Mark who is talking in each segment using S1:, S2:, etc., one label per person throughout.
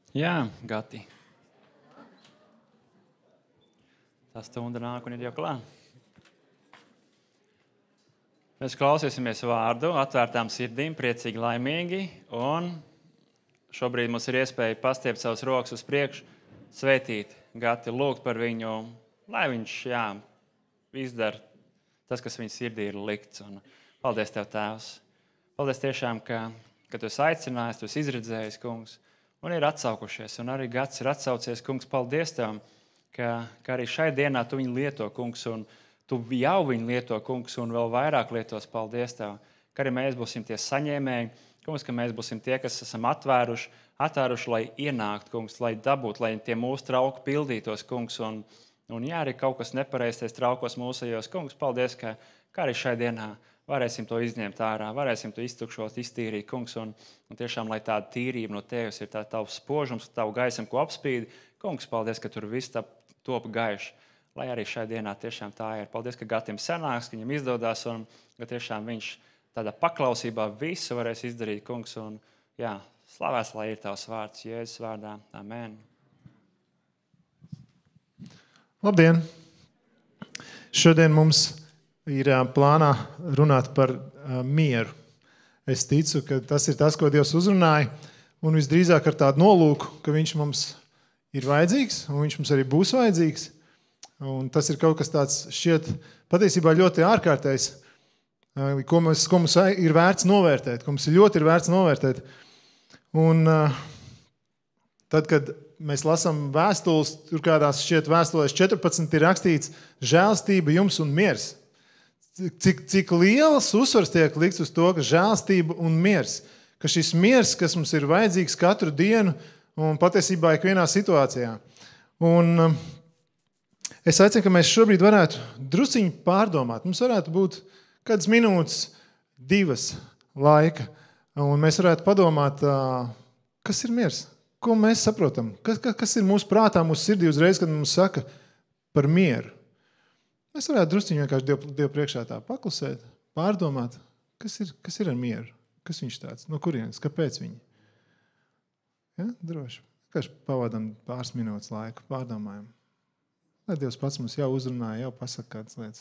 S1: Jā, Gati. Tā stunda nāk un ir jau klāt. Mēs klausīsimies vārdu, atvērtām sirdīm, priecīgi, laimīgi. Un šobrīd mums ir iespēja pastiept savus rokas uz priekšu, svētīt Gati, lūgt par viņu, lai viņš izdara tas, kas viņa sirdī ir likts. Un paldies Tev, Tēvs. Paldies tiešām, ka tu esi aicinājis, tu esi izredzējis, kungs, un ir atsaukušies. Un arī Gats ir atsaucies, kungs, paldies Tev, ka arī šai dienā tu viņu lieto, kungs, un tu jau viņu lieto, kungs, un vēl vairāk lietos. Paldies Tev, ka arī mēs būsim tie saņēmēji, kungs, ka mēs būsim tie, kas esam atvēruši, lai ienāktu, kungs, lai dabūtu, lai tie mūsu trauki pildītos, kungs, un arī kaut kas nepareizais traukos mūsejos, kungs, paldies, ka arī šai dienā varēsim to izņemt ārā, varēsim to iztukšot, iztīrīt, kungs, un tiešām, lai tāda tīrība no Tevis ir tā tavs spožums, tavu gaismu, ko apspīdi, kungs, paldies, ka tur viss top gaiši. Lai arī šai dienā tiešām tā ir. Paldies, ka Gatim sanāks, ka viņam izdodās un ka tiešām viņš tādā paklausībā visu varēs izdarīt, kungs. Un slavēts, lai ir Tavs vārds Jēzus vārdā. Amen.
S2: Labdien! Šodien mums ir plānā runāt par mieru. Es ticu, ka tas ir tas, ko Dievs uzrunāja, un visdrīzāk ar tādu nolūku, ka viņš mums ir vajadzīgs, un viņš mums arī būs vajadzīgs. Un tas ir kaut kas tāds šķiet patiesībā ļoti ārkārtējs, ko mums ir vērts novērtēt, ko mums ļoti ir vērts novērtēt. Un tad, kad mēs lasām vēstules, tur kādās šķiet vēstulēs 14 ir rakstīts žēlstība jums un miers. Cik liels uzsvars tiek likts uz to, ka žēlstība un miers, ka šis miers, kas mums ir vajadzīgs katru dienu un patiesībā ikvienā situācijā. Un es aicinu, ka mēs šobrīd varētu drusciņi pārdomāt. Mums varētu būt kādas minūtes, 2 laika, un mēs varētu padomāt, kas ir miers, ko mēs saprotam, kas ir mūsu prātā, mūsu sirdī uzreiz, kad mums saka par mieru. Mēs varētu drusciņi vienkārši Dievu priekšā tā paklusēt, pārdomāt, kas ir ar mieru, kas viņš tāds, no kurienes, kāpēc viņi. Ja? Droši. Vienkārši pavadam pāris minūtes laiku, pārdomājam. Lai Dievs pats mums jau uzrunāja, jau pasaka kādas lietas.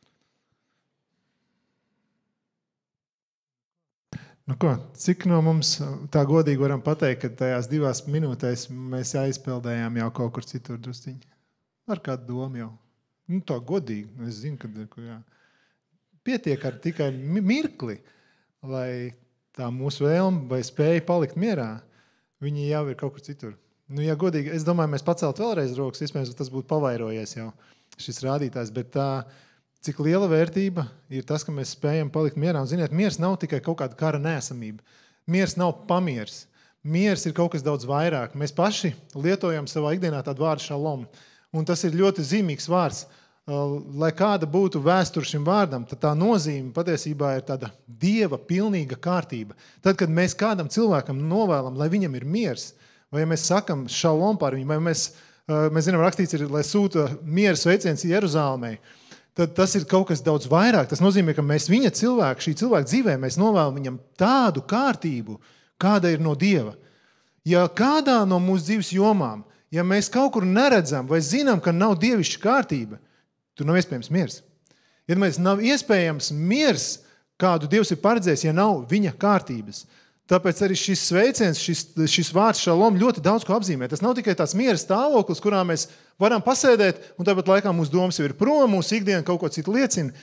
S2: Nu ko, cik no mums tā godīgi varam pateikt, ka tajās 2 minūtēs mēs aizpeldējām jau kaut kur citur drusciņi? Ar kādu domu jau. Tā godīgi. Es zinu, ka pietiek ar tikai mirkli, lai tā mūsu vēlme vai spēja palikt mierā, viņi jau ir kaut kur citur. Ja godīgi, es domāju, mēs pacelt vēlreiz rokas, iespējams, tas būtu pavairojies jau šis rādītājs, bet cik liela vērtība ir tas, ka mēs spējam palikt mierā. Un, ziniet, miers nav tikai kaut kāda kara neesamība. Miers nav pamiers. Miers ir kaut kas daudz vairāk. Mēs paši lietojam savā ikdienā tādu vārdu šalom. Un tas ir ļoti zīmīgs vārds. Lai kāda būtu vēsture šim vārdam, tad tā nozīme patiesībā ir tāda Dieva pilnīga kārtība. Tad, kad mēs kādam cilvēkam novēlam, lai viņam ir miers, vai ja mēs sakam šalom par viņu, vai mēs zinām, rakstīts ir, lai sūta miera sveiciens Jeruzālēmai, tad tas ir kaut kas daudz vairāk. Tas nozīmē, ka mēs šī cilvēka dzīvē, mēs novēlam viņam tādu kārtību, kāda ir no Dieva. Ja kādā no mūsu dzīves jomām, ja mēs kaut kur neredzam vai zinām, ka nav dievišķa kārtība, tur nav iespējams miers. Ja mēs nav iespējams miers, kādu Dievs ir paredzējis, ja nav viņa kārtības. Tāpēc arī šis sveiciens, šis vārds šalom ļoti daudz ko apzīmē. Tas nav tikai tāds miera stāvoklis, kurā mēs varam pasēdēt, un tāpat laikā mūsu domas jau ir prom, mūsu ikdiena kaut ko citu liecina.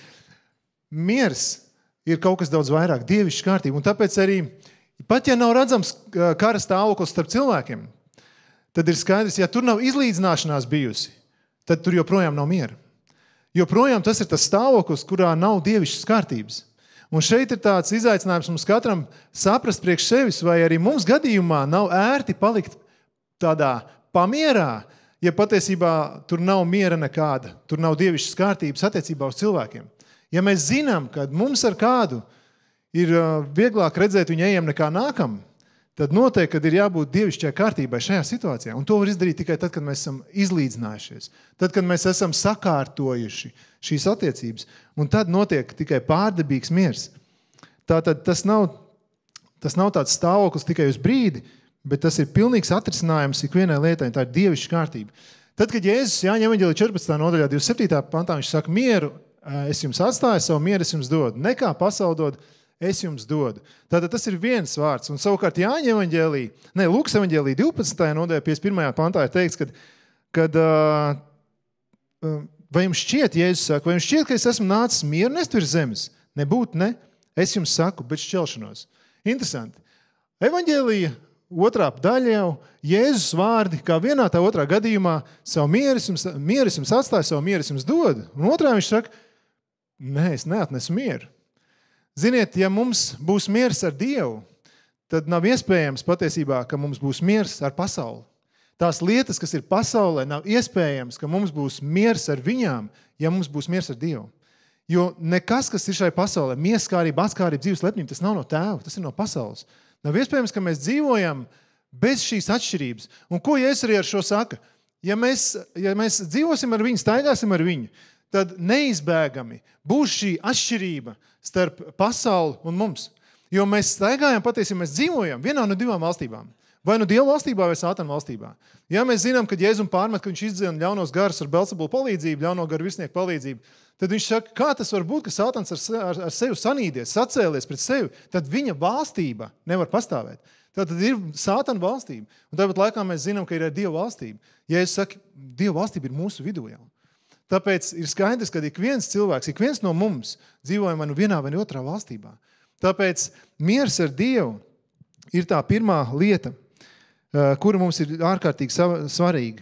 S2: Miers ir kaut kas daudz vairāk, dievišķa kārtība. Un tāpēc arī, pat ja nav redzams kara stāvoklis starp cilvēkiem, tad ir skaidrs, ja tur nav izlīdzināšanās bijusi, tad tur joprojām nav miera. Joprojām tas ir tas stāvoklis, kurā nav dievišķas kārtības. Un šeit ir tāds izaicinājums mums katram saprast priekš sevis, vai arī mums gadījumā nav ērti palikt tādā pamierā, ja patiesībā tur nav miera nekāda, tur nav dievišķas kārtības attiecībā uz cilvēkiem. Ja mēs zinām, ka mums ar kādu ir vieglāk redzēt viņu ejam nekā nākam, tad noteikti, kad ir jābūt dievišķajai kārtībai šajā situācijā. Un to var izdarīt tikai tad, kad mēs esam izlīdzinājušies. Tad, kad mēs esam sakārtojuši šīs attiecības. Un tad notiek tikai pārdabīgs miers. Tātad tas nav tāds stāvoklis tikai uz brīdi, bet tas ir pilnīgs atrisinājums ikvienai lietai, tā ir dievišķa kārtība. Tad, kad Jēzus Jāņa evaņģēlijā 14. nodaļā 27. pantā, viņš saka, mieru es jums atstāju, savu mieru es jums dodu. Nekā pasauli dod, es jums dodu. Tātad tas ir viens vārds. Un savukārt Jāņa evaņģēlijā, Lūkas evaņģēlijā 12. nodaļā 51. pantā ir teikts, kad vai jums šķiet, Jēzus saka, vai jums šķiet, ka es esmu nācis mieru nest virs zemes? Nebūt, ne. Es jums saku, bet šķelšanos. Interesanti. Evaņģēlijā 2. daļa jau Jēzus vārdi, kā vienā tā otrā gadījumā, savu mieru es jums atstāju, savu mieru es jums dodu. Un otrā viņš saka, nē, es neatnesu mieru. Ziniet, ja mums būs miers ar Dievu, tad nav iespējams patiesībā, ka mums būs miers ar pasauli. Tās lietas, kas ir pasaulē, nav iespējams, ka mums būs miers ar viņām, ja mums būs miers ar Dievu. Jo nekas, kas ir šai pasaulē, mieskārība, atskārība, dzīves lepnība, tas nav no Tēva, tas ir no pasaules. Nav iespējams, ka mēs dzīvojam bez šīs atšķirības. Un ko Jēzus arī ar šo saka? Ja mēs dzīvosim ar viņu, staigāsim ar viņu, tad neizbēgami būs šī atšķirība starp pasauli un mums. Jo mēs staigājam, patiesībā mēs dzīvojam vienā no divām valstībām. Vai nu Dieva valstībā, vai Sātana valstībā. Ja mēs zinām, ka Jēzum pārmet, ka viņš izdzēna ļaunos garus ar Belzebulu palīdzību, ļauno garu virsnieku palīdzību, tad viņš saka, kā tas var būt, ka Sātans ar sevi sanīdies, sacēlies pret sevi, tad viņa valstība nevar pastāvēt. Tad ir Sātana valstība. Un tāpat laikā mēs zinām, ka ir Dieva valstība. Jēzus saka, Dieva valstība ir mūsu vidū jau. Tāpēc ir skaidrs, ka ik viens cilvēks, ik viens no mums dzīvojam vai nu vienā vai otrā valstībā. Tāpēc miers ar Dievu ir tā pirmā lieta, kura mums ir ārkārtīgi svarīga.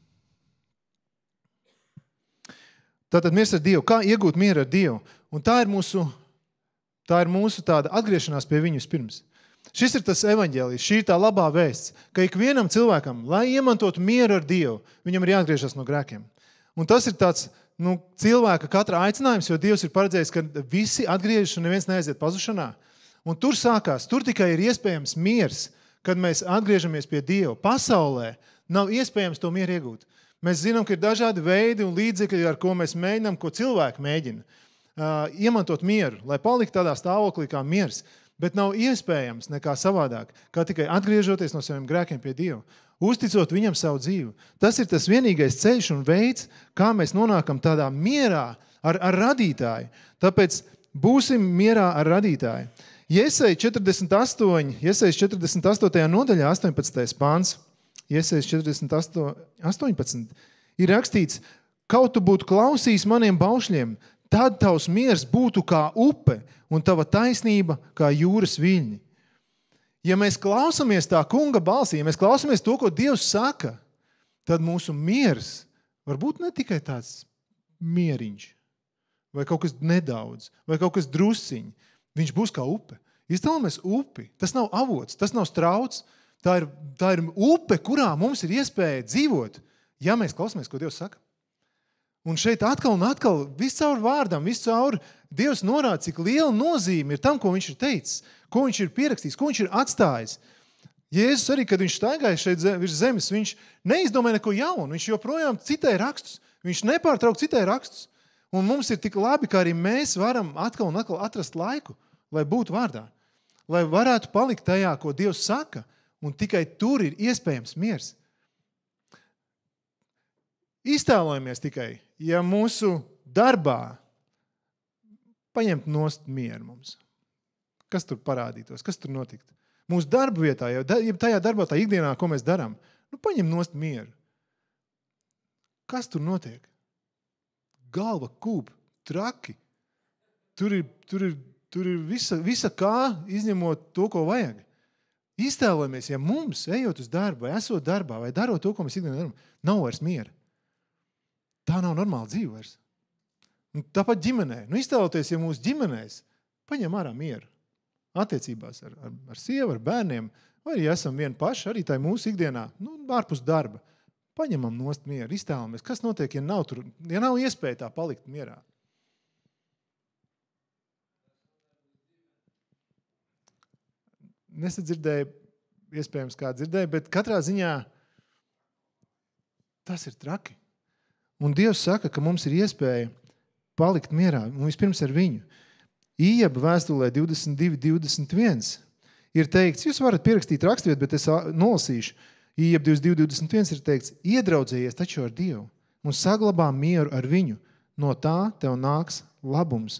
S2: Tātad miers ar Dievu. Kā iegūt mieru ar Dievu? Un tā ir mūsu tāda atgriešanās pie viņu vispirms. Šis ir tas evaņģēlijs, šī ir tā labā vēsts, ka ikvienam cilvēkam, lai iemantotu mieru ar Dievu, viņam ir jāatgriežas no grēkiem. Un tas ir tāds cilvēka katra aicinājums, jo Dievs ir paredzējis, ka visi atgriežas un neviens neaiziet pazušanā. Un tur tikai ir iespējams miers, kad mēs atgriežamies pie Dieva. Pasaulē nav iespējams to mieru iegūt. Mēs zinām, ka ir dažādi veidi un līdzekļi, ar ko mēs mēģinām, ko cilvēki mēģina iemantot mieru, lai paliktu tādā stāvoklī kā miers. Bet nav iespējams nekā savādāk, kā tikai atgriežoties no saviem grēkiem pie Dieva, uzticot viņam savu dzīvi. Tas ir tas vienīgais ceļš un veids, kā mēs nonākam tādā mierā ar radītāju. Tāpēc būsim mierā ar radītāju. Jesaja 48. nodaļā, 18. pāns, Jesaja 18. ir rakstīts, kaut tu būtu klausījis maniem baušļiem, tad tavs miers būtu kā upe un tava taisnība kā jūras viļņi. Ja mēs klausamies tā kunga balsī, ja mēs klausamies to, ko Dievs saka, tad mūsu miers var būt ne tikai tāds mieriņš, vai kaut kas nedaudz, vai kaut kas drusciņ. Viņš būs kā upe. Iztēlamies upi. Tas nav avots, tas nav strauts. Tā ir upe, kurā mums ir iespēja dzīvot, ja mēs klausamies, ko Dievs saka. Un šeit atkal un atkal, viss caur vārdam, viss caur Dievs norāda, cik liela nozīme ir tam, ko viņš ir teicis, ko viņš ir pierakstījis, ko viņš ir atstājis. Jēzus arī, kad viņš staigāja šeit virs zemes, viņš neizdomāja neko jaunu, viņš joprojām citēja rakstus, viņš nepārtrauk citēja rakstus. Un mums ir tik labi, ka arī mēs varam atkal un atkal atrast laiku, lai būtu vārdā, lai varētu palikt tajā, ko Dievs saka, un tikai tur ir iespējams miers. Iztēlojamies tikai, ja mūsu darbā paņemt nost mieru mums. Kas tur parādītos, kas tur notiktu? Mūsu darba vietā, ja tajā darbā, tā ikdienā, ko mēs darām, paņem nost mieru. Kas tur notiek? Galva kūp, traki. Tur ir visa kā, izņemot to, ko vajag. Iztēlojamies, ja mums, ejot uz darbu, vai esot darbā, vai darot to, ko mēs ikdienā darām, nav vairs miera. Tā nav normāla dzīve vairs. Un tāpat ģimenē. Iztēloties, ja mūsu ģimenēs paņem ārā mieru. Attiecībās ar sievu, ar bērniem, vai arī esam vieni paši, arī tā mūsu ikdienā, ārpus darba. Paņemam nost mieru, iztēlamies, kas notiek, ja nav iespēja tā palikt mierā. Nesadzirdēju, iespējams, kā dzirdēju, bet katrā ziņā tas ir traki. Un Dievs saka, ka mums ir iespēja palikt mierā, un vispirms ar viņu. Ījaba vēstulē 22:21 ir teikts, jūs varat pierakstīt raksturvietu, bet es nolasīšu. Ījeb 22:21 ir teikts, iedraudzējies taču ar Dievu un saglabā mieru ar viņu. No tā tev nāks labums.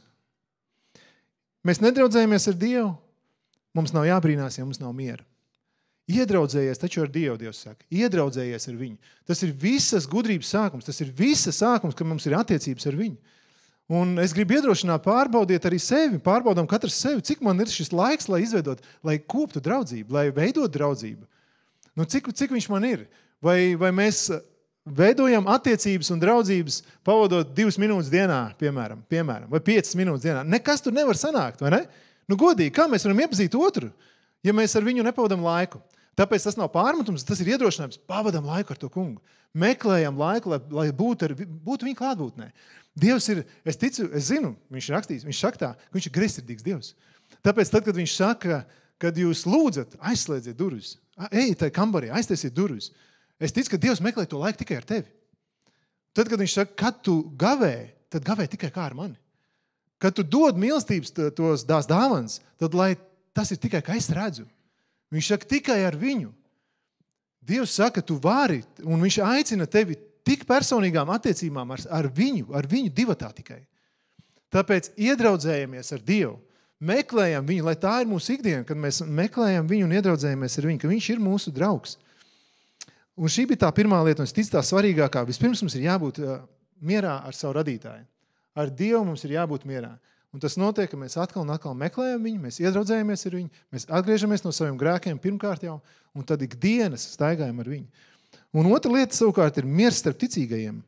S2: Mēs nedraudzējamies ar Dievu, mums nav jābrīnās, ja mums nav miera. Iedraudzējies taču ar Dievu, Dievs saka. Iedraudzējies ar viņu. Tas ir visas gudrības sākums, tas ir visas sākums, ka mums ir attiecības ar viņu. Un es gribu iedrošināt, pārbaudiet arī sevi, pārbaudām katrs sevi, cik man ir šis laiks, lai izveidot, lai koptu draudzību, lai veidot draudzību. Nu, cik viņš man ir? Vai mēs veidojam attiecības un draudzības pavadot 2 minūtes dienā, piemēram, vai 5 minūtes dienā? Nekas tur nevar sanākt, vai ne? Nu, godīgi, kā mēs varam iepazīt otru, ja mēs ar viņu nepavadam laiku? Tāpēc tas nav pārmetums, tas ir iedrošinājums. Pavadam laiku ar to kungu. Meklējam laiku, lai būtu viņa klātbūtnē. Dievs ir, es zinu, viņš rakstīs, viņš saka tā, ka viņš ir greizsirdīgs Dievs. Tāpēc tad, kad viņš saka, kad jūs lūdzat, aizslēdziet durvis, ej tai kambarī, aiztaisiet durvis. Es ticu, ka Dievs meklē to laiku tikai ar tevi. Tad, kad viņš saka, kad tu gavē, tad gavē tikai kā ar mani. Kad tu dod mīlestības tās dāvanas, tad lai tas ir tikai, kā es redzu. Viņš saka, tikai ar viņu. Dievs saka, tu vari, un viņš aicina tevi tik personīgām attiecībām ar viņu divatā tikai. Tāpēc iedraudzējamies ar Dievu. Meklējam viņu, lai tā ir mūsu ikdiena, kad mēs meklējam viņu un iedraudzējamies ar viņu, ka viņš ir mūsu draugs. Un šī bija tā pirmā lieta, un es ticu tā svarīgākā. Vispirms mums ir jābūt mierā ar savu radītāju. Ar Dievu mums ir jābūt mierā. Un tas notiek, ka mēs atkal un atkal meklējam viņu, mēs iedraudzējamies ar viņu, mēs atgriežamies no saviem grēkiem pirmkārt jau, un tad ikdienas staigājam ar viņu. Un otra lieta savukārt ir miers starp ticīgajiem.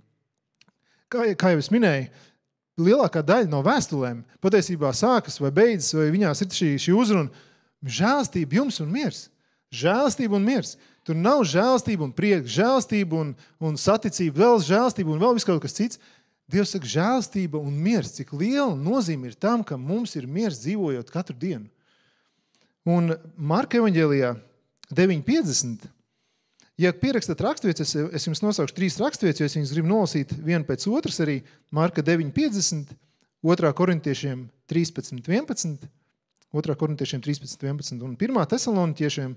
S2: Kā jau es minēju, lielākā daļa no vēstulēm patiesībā sākas vai beidzas, vai viņās ir šī uzruna žēlastība jums un miers. Žēlastība un miers. Tur nav žēlastība un prieks, žēlastība un saticība, vēl žēlastība un vēl viss kaut kas cits. Dievs saka, žēlastība un miers, cik liela nozīme ir tam, ka mums ir miers dzīvojot katru dienu. Un Marka evaņģēlijā 9:50, ja pierakstat raksturvietas, es jums nosaukšu 3 raksturvietas, jo es viņas gribu nolasīt vienu pēc otras arī. Marka 9:50, 2. Korintiešiem 13:11, 2. Korintiešiem 13:11 un 1. Tesaloniķiešiem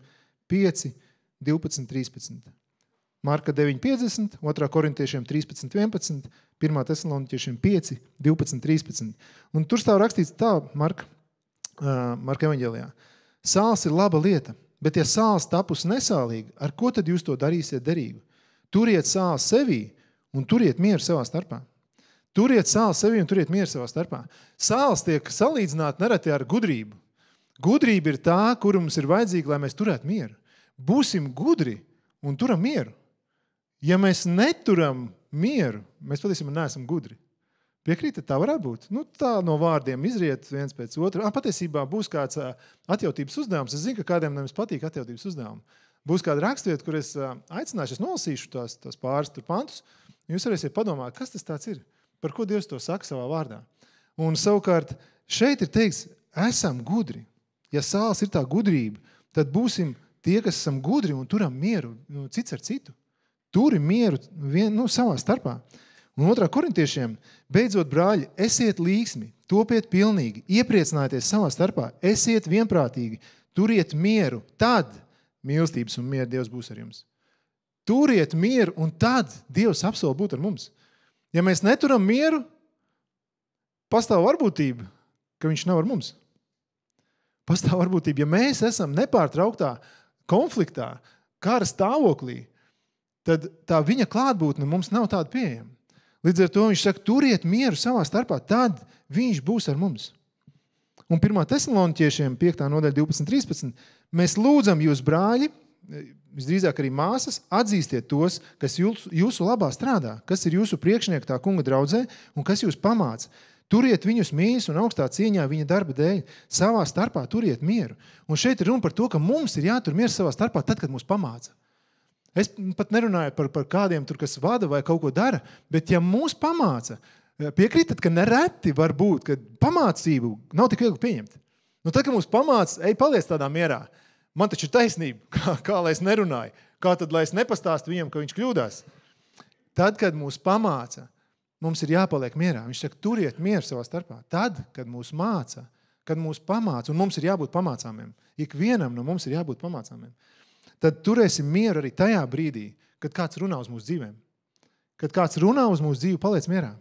S2: 5:12-13. Marka 9:50, 2. Korintiešiem 13:11, 1. Tesaloniķiešiem 5:12-13. Un tur stāv rakstīts tā, Marka evaņģēlijā. Sāls ir laba lieta, bet ja sāls tapus nesālīga, ar ko tad jūs to darīsiet derīgu? Turiet sāls sevī un turiet mieru savā starpā. Turiet sāls sevī un turiet mieru savā starpā. Sāls tiek salīdzināta nereti ar gudrību. Gudrība ir tā, kuru mums ir vajadzīga, lai mēs turētu mieru. Būsim gudri un turam mieru. Ja mēs neturam mieru, mēs patiesībā neesam gudri. Piekrītat, tā varētu būt? Nu, tā no vārdiem izriet viens pēc otra. Patiesībā būs kāds atjautības uzdevums. Es zinu, ka kādiem jums patīk atjautības uzdevumi. Būs kāda rakstvieta, kur es aicināšu, es nolasīšu tās pāris pantus. Jūs varēsiet padomāt, kas tas tāds ir? Par ko Dievs to saka savā vārdā? Un savukārt šeit ir teikts, esam gudri. Ja sāls ir tā gudrība, tad būsim tie, kas esam gudri un turam mieru cits ar citu. Turi mieru savā starpā. Un 2. Korintiešiem, beidzot, brāļi, esiet līgsmi, topiet pilnīgi, iepriecinājieties savā starpā, esiet vienprātīgi, turiet mieru, tad mīlestības un miera Dievs būs ar jums. Turiet mieru, un tad Dievs apsola būt ar mums. Ja mēs neturam mieru, pastāv varbūtība, ka viņš nav ar mums. Pastāv varbūtība, ja mēs esam nepārtrauktā konfliktā, kara stāvoklī, tad tā viņa klātbūtne mums nav tāda pieejama. Līdz ar to viņš saka, turiet mieru savā starpā, tad viņš būs ar mums. Un 1. Tesaloniķiešiem 5. nodaļa 12:13. Mēs lūdzam jūs, brāļi, visdrīzāk arī māsas, atzīstiet tos, kas jūsu labā strādā, kas ir jūsu priekšnieki tā kunga draudzē un kas jūs pamāca. Turiet viņus mīļus un augstā cieņā viņa darba dēļ. Savā starpā turiet mieru. Un šeit ir runa par to, ka mums ir jātur mieru savā starpā tad, kad mūs pamāca. Es pat nerunāju par kādiem tur, kas vada vai kaut ko dara, bet ja mūs pamāca, piekrītat, ka nereti var būt, ka pamācību nav tik viegli pieņemt. Nu, tad, kad mūs pamāca, ej paliec tādā mierā. Man taču ir taisnība, kā lai es nerunāju, kā tad, lai es nepastāstu viņam, ka viņš kļūdās. Tad, kad mūs pamāca, mums ir jāpaliek mierā. Viņš saka, turiet mieru savā starpā. Tad, kad mūs māca, kad mūs pamāca, un mums ir jābūt pamācāmiem. Ikvienam no mums ir jābūt pamācāmiem. Tad turēsim mieru arī tajā brīdī, kad kāds runā uz mūsu dzīvēm. Kad kāds runā uz mūsu dzīvi, paliec mierā.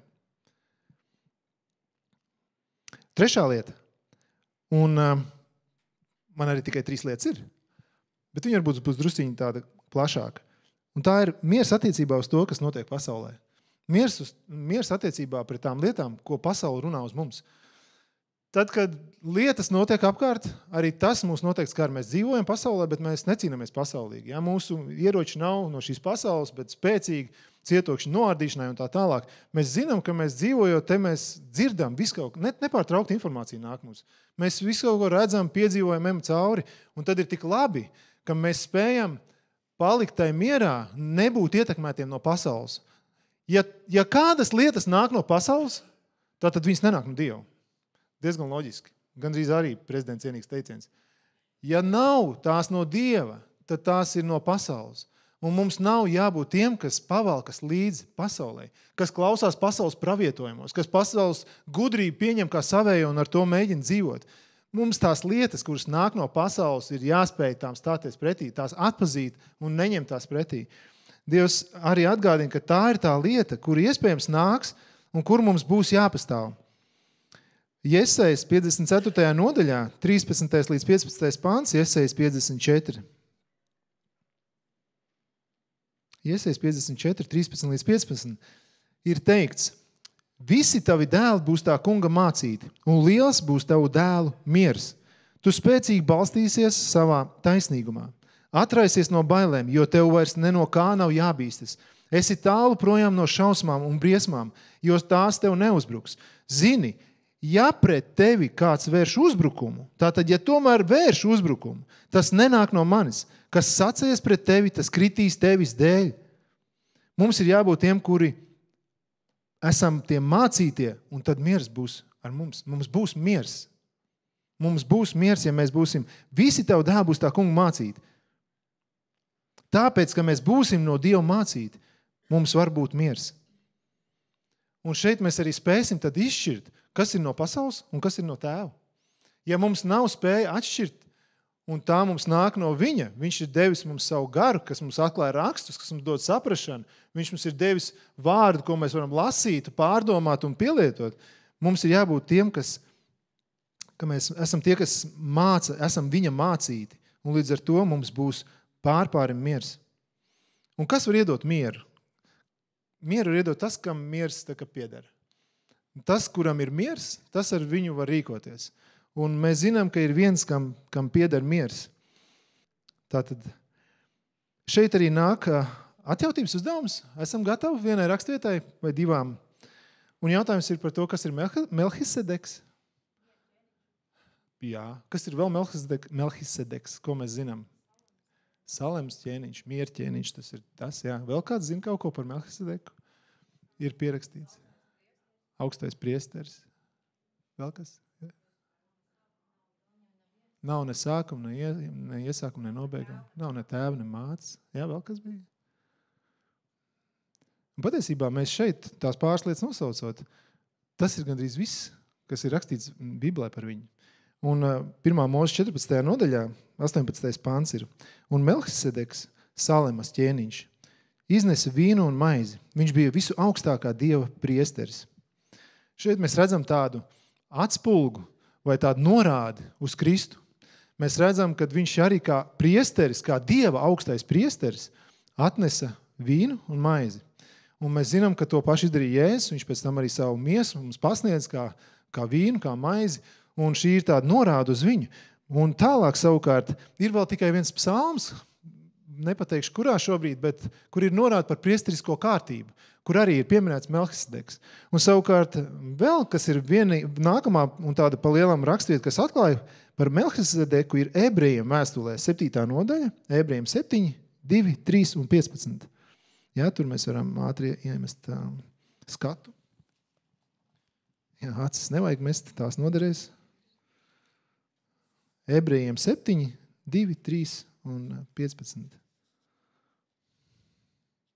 S2: Trešā lieta. Un man arī tikai 3 lietas ir. Bet viņa varbūt būs drusciņi tāda plašāka. Un tā ir miers attiecībā uz to, kas notiek pasaulē. Miers attiecībā pret tām lietām, ko pasaule runā uz mums. Tad, kad lietas notiek apkārt, arī tas mūs noteikti skar. Mēs dzīvojam pasaulē, bet mēs necīnāmies pasaulīgi. Ja? Mūsu ieroči nav no šīs pasaules, bet spēcīgi cietokšņi noārdīšanai un tā tālāk. Mēs zinām, ka mēs dzīvojot, te mēs dzirdam visu kaut ko, nepārtraukti informācija nāk mums. Mēs visu kaut ko redzam, piedzīvojam, ejam cauri, un tad ir tik labi, ka mēs spējam palikt tai mierā, nebūt ietekmētiem no pasaules. Ja kādas lietas nāk no pasaules, tad viņas nenāk no Dieva. Diezgan loģiski. Gandrīz arī prezidents cienīgs teiciens. Ja nav tās no Dieva, tad tās ir no pasaules. Un mums nav jābūt tiem, kas pavalkas līdzi pasaulē, kas klausās pasaules pravietojumos, kas pasaules gudrību pieņem kā savēju un ar to mēģina dzīvot. Mums tās lietas, kuras nāk no pasaules, ir jāspēj tām stāties pretī, tās atpazīt un neņemt tās pretī. Dievs arī atgādina, ka tā ir tā lieta, kur iespējams nāks un kur mums būs jāpastāv. Jesajas 54. nodaļā, 13. līdz 15. pāns, Jesajas 54. Jesajas 54, 13 līdz 15 ir teikts: visi tavi dēli būs tā kunga mācīti, un liels būs tavu dēlu miers. Tu spēcīgi balstīsies savā taisnīgumā. Atraisies no bailēm, jo tev vairs ne no kā nav jābīstas. Esi tālu projām no šausmām un briesmām, jo tās tev neuzbruks. Zini, ja pret tevi kāds vērš uzbrukumu, tātad, ja tomēr vērš uzbrukumu, tas nenāk no manis. Kas sacēs pret tevi, tas kritīs tevis dēļ. Mums ir jābūt tiem, kuri esam tie mācītie, un tad miers būs ar mums. Mums būs miers. Mums būs miers, ja mēs būsim. Visi tavu dēli būs tā kunga mācīti. Tāpēc, ka mēs būsim no Dieva mācīti, mums var būt miers. Un šeit mēs arī spēsim tad izšķirt, kas ir no pasaules un kas ir no Tēva. Ja mums nav spēja atšķirt, un tā mums nāk no viņa, viņš ir devis mums savu garu, kas mums atklāja rakstus, kas mums dod saprašanu, viņš mums ir devis vārdu, ko mēs varam lasīt, pārdomāt un pielietot. Mums ir jābūt tiem, ka mēs esam tie, kas māca, esam viņa mācīti, un līdz ar to mums būs pārim miers. Un kas var iedot mieru? Mieru var iedot tas, kam miers tā kā pieder. Tas, kuram ir miers, tas ar viņu var rīkoties. Un mēs zinām, ka ir viens, kam pieder miers. Tātad šeit arī nāk atjautības uzdevums. Esam gatavi vienai rakstvietai vai divām. Un jautājums ir par to, kas ir Melhisedeks. Jā, kas ir vēl Melhisedeks, ko mēs zinām? Salems ķēniņš, miera ķēniņš, tas ir tas, jā. Vēl kāds zina kaut ko par Melhisedeku? Ir pierakstīts. Augstais priesteris. Vēl kas? Nav ne sākuma, ne iesākuma, ne nobeiguma. Nav ne tēva, ne mātes. Jā, vēl kas bija? Un patiesībā mēs šeit tās pāris lietas nosaucot, tas ir gandrīz viss, kas ir rakstīts Bībelē par viņu. Un 1. Mūzes 14. nodaļā, 18. pāns ir: un Melhisedeks, Salemas ķēniņš, iznesa vīnu un maizi. Viņš bija visu augstākā Dieva priesteris. Šeit mēs redzam tādu atspulgu vai tādu norādi uz Kristu. Mēs redzam, ka viņš arī kā priesteris, kā Dieva augstais priesteris, atnesa vīnu un maizi. Un mēs zinām, ka to pašu izdarīja Jēzus. Viņš pēc tam arī savu miesu mums pasniedz kā vīnu, kā maizi. Un šī ir tāda norāda uz viņu. Un tālāk savukārt ir vēl tikai viens psalms, nepateikšu kurā šobrīd, bet kur ir norāda par priesterisko kārtību, kur arī ir pieminēts Melhisedeks. Un savukārt vēl, kas ir nākamā un tāda pa lielam rakstvieta, kas atklāja par Melhisedeku, ir Ebrejiem vēstulē 7. nodaļa, Ebrejiem 7, 2, 3 un 15. Jā, tur mēs varam ātri iemest skatu. Jā, acis nevajag mest, tās noderēs. Ebrejiem 7, 2, 3 un 15.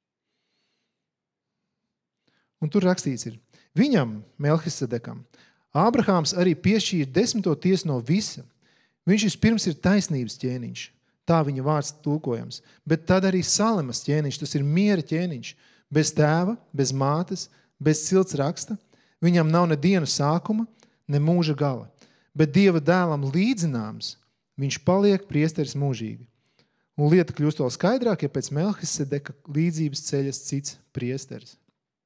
S2: Un tur rakstīts ir: viņam, Melhisedekam, Ābrahāms arī piešķīra 10. tiesu no visa. Viņš vispirms ir taisnības ķēniņš, tā viņa vārds tulkojams, bet tad arī Salemas ķēniņš, tas ir miera ķēniņš, bez tēva, bez mātes, bez cilts raksta, viņam nav ne dienu sākuma, ne mūža gala, bet Dieva dēlam līdzināms, viņš paliek priesteris mūžīgi. Un lieta kļūst vēl skaidrāk, ja pēc Melhisedeka līdzības ceļas cits priesteris.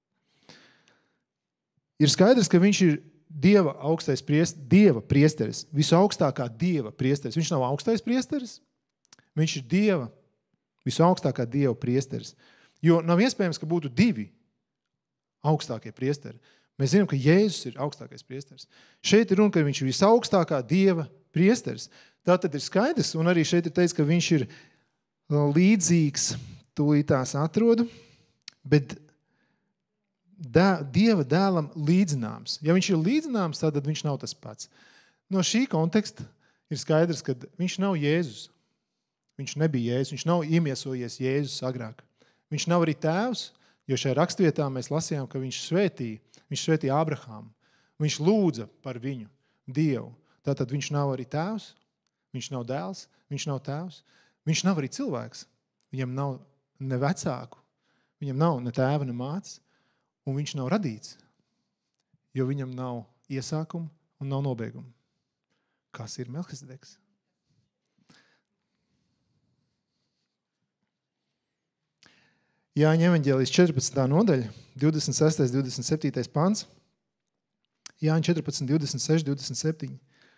S2: Ir skaidrs, ka viņš ir Dieva priesteris, visaugstākā Dieva priesteris. Viņš nav augstais priesteris, viņš ir Dieva, visaugstākā Dieva priesteris. Jo nav iespējams, ka būtu divi augstākie priesteri. Mēs zinām, ka Jēzus ir augstākais priesteris. Šeit ir runa, ka viņš ir visaugstākā Dieva priesteris. Tā tad ir skaidrs, un arī šeit ir teicis, ka viņš ir līdzīgs, tūlītās atrodu, bet Dieva dēlam līdzināms. Ja viņš ir līdzināms, tad viņš nav tas pats. No šī konteksta ir skaidrs, ka viņš nav Jēzus. Viņš nebija Jēzus, viņš nav iemiesojies Jēzus agrāk. Viņš nav arī tēvs, jo šajā rakstvietā mēs lasījām, ka viņš svētīja Ābrahāmu. Viņš lūdza par viņu, Dievu. Tātad viņš nav arī tēvs, viņš nav dēls, viņš nav tēvs. Viņš nav arī cilvēks. Viņam nav ne vecāku, viņam nav ne tēva, ne mātes, un viņš nav radīts, jo viņam nav iesākuma un nav nobeiguma. Kas ir Melhisedeks? Jāņa evaņģēlijas 14. nodaļa, 26. 27. pants. Jāņa 14, 26, 27.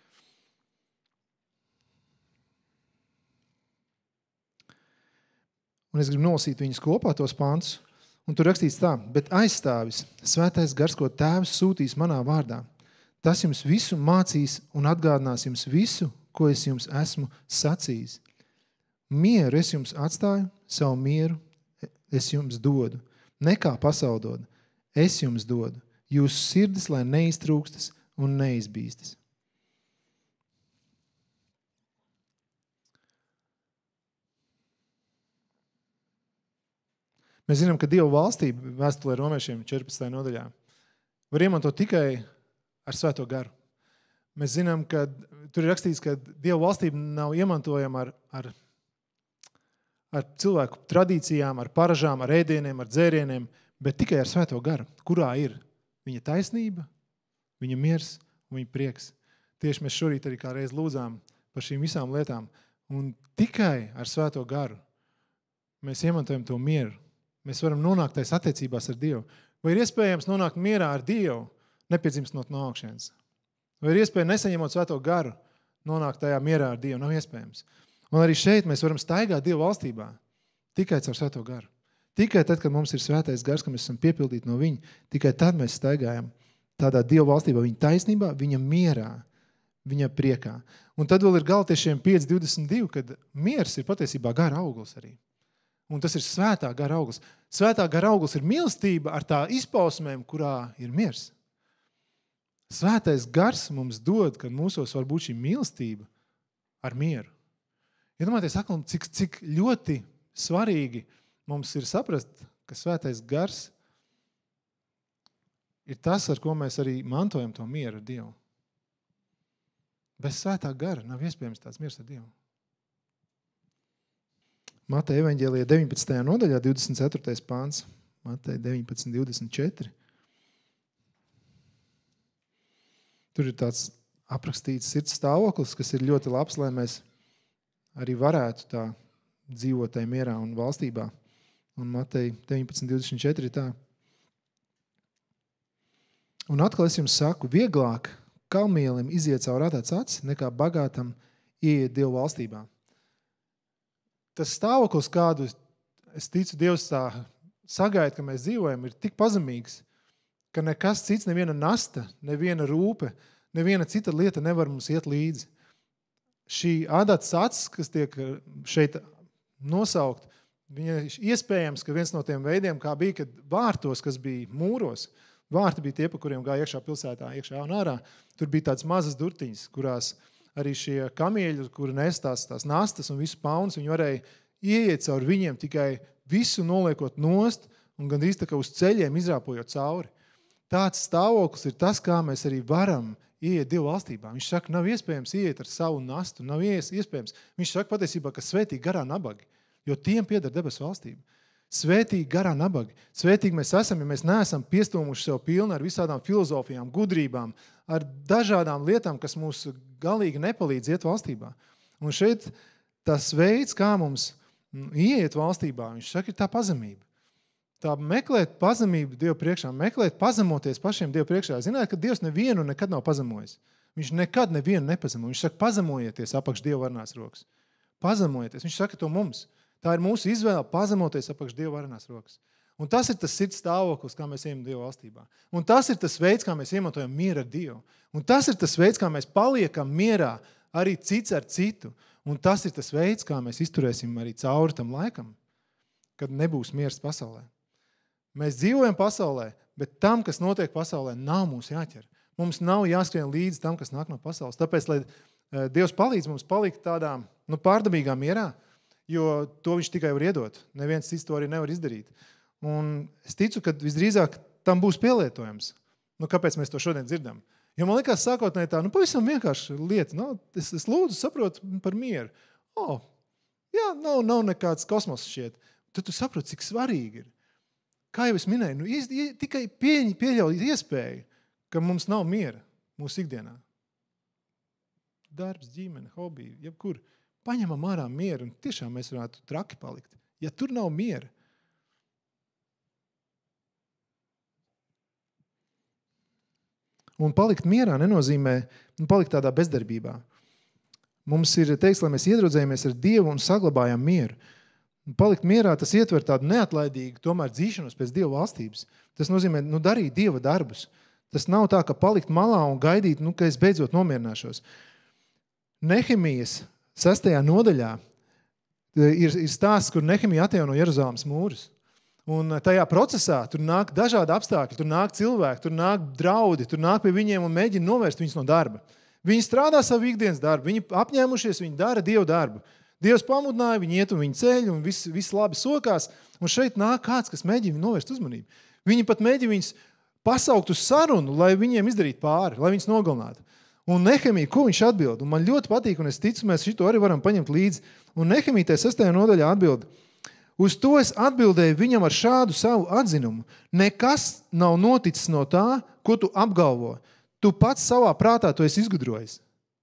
S2: Un es gribu nolasīt viņus kopā, tos pantus. Un tur rakstīts tā, bet aizstāvis, svētais gars, ko tēvs sūtīs manā vārdā. Tas jums visu mācīs un atgādinās jums visu, ko es jums esmu sacījis. Mieru es jums atstāju, savu mieru es jums dodu. Nekā pasaule dod, es jums dodu. Jūsu sirdis, lai neiztrūkstas un neizbīstas. Mēs zinām, ka Dieva valstība, vēstulē romiešiem 14. nodaļā, var iemantot tikai ar svēto garu. Mēs zinām, ka tur ir rakstīts, ka Dieva valstība nav iemantojama ar cilvēku tradīcijām, ar paražām, ar ēdieniem, ar dzērieniem, bet tikai ar svēto garu, kurā ir viņa taisnība, viņa miers un viņa prieks. Tieši mēs šorīt arī kā reiz lūdzām par šīm visām lietām. Un tikai ar svēto garu mēs iemantojam to mieru. Mēs varam nonākt tais attiecībās ar Dievu. Vai ir iespējams nonākt mierā ar Dievu, nepiedzimstot no augšienes? Vai ir iespēja nesaņemot svēto garu, nonākt tajā mierā ar Dievu? Nav iespējams. Un arī šeit mēs varam staigāt Dieva valstībā tikai caur svēto garu. Tikai tad, kad mums ir svētais gars, ka mēs esam piepildīti no viņa, tikai tad mēs staigājam tādā Dieva valstībā, viņa taisnībā, viņa mierā, viņa priekā. Un tad vēl ir Galatiešiem 5:22, kad miers ir patiesībā gara auglis arī. Un tas ir svētā gara auglis. Svētā gara auglis ir mīlestība ar tā izpausmēm, kurā ir miers. Svētais gars mums dod, kad mūsos var būt šī mīlestība ar mieru. Iedomājieties, cik ļoti svarīgi mums ir saprast, ka svētais gars ir tas, ar ko mēs arī mantojam to mieru ar Dievu. Bez svētā gara nav iespējams tāds miers ar Dievu. Mateja evaņģēlijā 19. nodaļā, 24. pāns. Mateja 19, 24. Tur ir tāds aprakstīts sirds stāvoklis, kas ir ļoti labs, lai mēs arī varētu tā dzīvot tajā mierā un valstībā. Un Mateja 19, 24 ir tā. Un atkal es jums saku, vieglāk kalmielim iziet caur atāts acis, nekā bagātam ieiet Dievu valstībā. Tas stāvoklis, kādu es ticu, Dievs tā sagaida, ka mēs dzīvojam, ir tik pazemīgs, ka nekas cits, neviena nasta, neviena rūpe, neviena cita lieta nevar mums iet līdzi. Šī ādāts acis, kas tiek šeit nosaukt, viņa iespējams, ka viens no tiem veidiem, kā bija, kad vārtos, kas bija mūros, vārti bija tie, pa kuriem gāja iekšā pilsētā, iekšā un ārā, tur bija tāds mazas durtiņas, kurās arī šie kamieļi, kuri nes tās nastas un visu paunus, viņi varēja ieiet caur viņiem tikai visu noliekot nost un gandrīz tā kā uz ceļiem izrāpojot cauri. tāds stāvoklis ir tas, kā mēs arī varam ieiet Dievu valstībā. Viņš saka, nav iespējams ieiet ar savu nastu, nav iespējams. Viņš saka patiesībā, ka svētīgi garā nabagi, jo tiem pieder debesu valstība. Svētīgi garā nabagi. Svētīgi mēs esam, ja mēs neesam piestūmuši sev pilni ar visādām filozofijām, gudrībām, ar dažādām lietām, kas mūs galīgi nepalīdz iet valstībā. Un šeit tas veids, kā mums ieiet valstībā, viņš saka, ir tā pazemība. Tā meklēt pazemību Dievu priekšā, meklēt pazemoties pašiem Dievu priekšā. Zināt, ka Dievs nevienu nekad nav pazemojis. Viņš nekad nevienu nepazemo. Viņš saka, pazemojieties apakš Dievu varenās rokas. Pazemojieties. Viņš saka to mums. Tā ir mūsu izvēle pazemoties apakš Dievu varenās rokas. Un tas ir tas sirds stāvoklis, kā mēs ejam Dievu valstībā. Un tas ir tas veids, kā mēs iemantojam mieru ar Dievu. Un tas ir tas veids, kā mēs paliekam mierā arī cits ar citu. Un tas ir tas veids, kā mēs izturēsim arī cauri tam laikam, kad nebūs miers pasaulē. Mēs dzīvojam pasaulē, bet tam, kas notiek pasaulē, nav mūs jāķer. Mums nav jāskrien līdz tam, kas nāk no pasaules. Tāpēc, lai Dievs palīdz mums palikt tādā pārdabīgā mierā, jo to viņš tikai var iedot. Neviens cits to arī nevar izdarīt. Un es ticu, ka visdrīzāk tam būs pielietojams. Kāpēc mēs to šodien dzirdam? Jo man likās sākotnēji tā, pavisam vienkārši lieta. Es lūdzu saprotu par mieru. Jā, nav nekāds kosmos šķiet. Tad tu saproti, cik svarīgi ir. Kā jau es minēju, tikai pieļauj iespēju, ka mums nav miera mūsu ikdienā. Darbs, ģimene, hobija, jebkur. Paņemam ārā mieru un tiešām mēs varētu traki palikt. Ja tur nav miera. Un palikt mierā nenozīmē palikt tādā bezdarbībā. Mums ir teiks, lai mēs iedraudzējamies ar Dievu un saglabājam mieru. Palikt mierā, tas ietver tādu neatlaidīgu, tomēr dzīšanos pēc Dieva valstības. Tas nozīmē, darīt Dieva darbus. Tas nav tā, ka palikt malā un gaidīt, ka es beidzot nomierināšos. Nehemijas 6. nodaļā ir stāsts, kur Nehemija atjauno Jeruzalemes mūrus. Un tajā procesā tur nāk dažādi apstākļi, tur nāk cilvēki, tur nāk draudi, tur nāk pie viņiem un mēģina novērst viņus no darba. Viņi strādā savu ikdienas darbu, viņi apņēmušies, viņi dara Dieva darbu. Dievs pamudināja, viņi iet un viņi ceļ, un viss labi sokās. Un šeit nāk kāds, kas mēģina novērst uzmanību. Viņi pat mēģina viņus pasaukt uz sarunu, lai viņiem izdarītu pāri, lai viņus nogalinātu. Un Nehemija, ko viņš atbild? Un man ļoti patīk, un es ticu, mēs šito arī varam paņemt līdzi. Un Nehemija 6. nodaļā atbild. Uz to es atbildēju viņam ar šādu savu atzinumu. Nekas nav noticis no tā, ko tu apgalvo. Tu pats savā prātā to esi izgudrojis.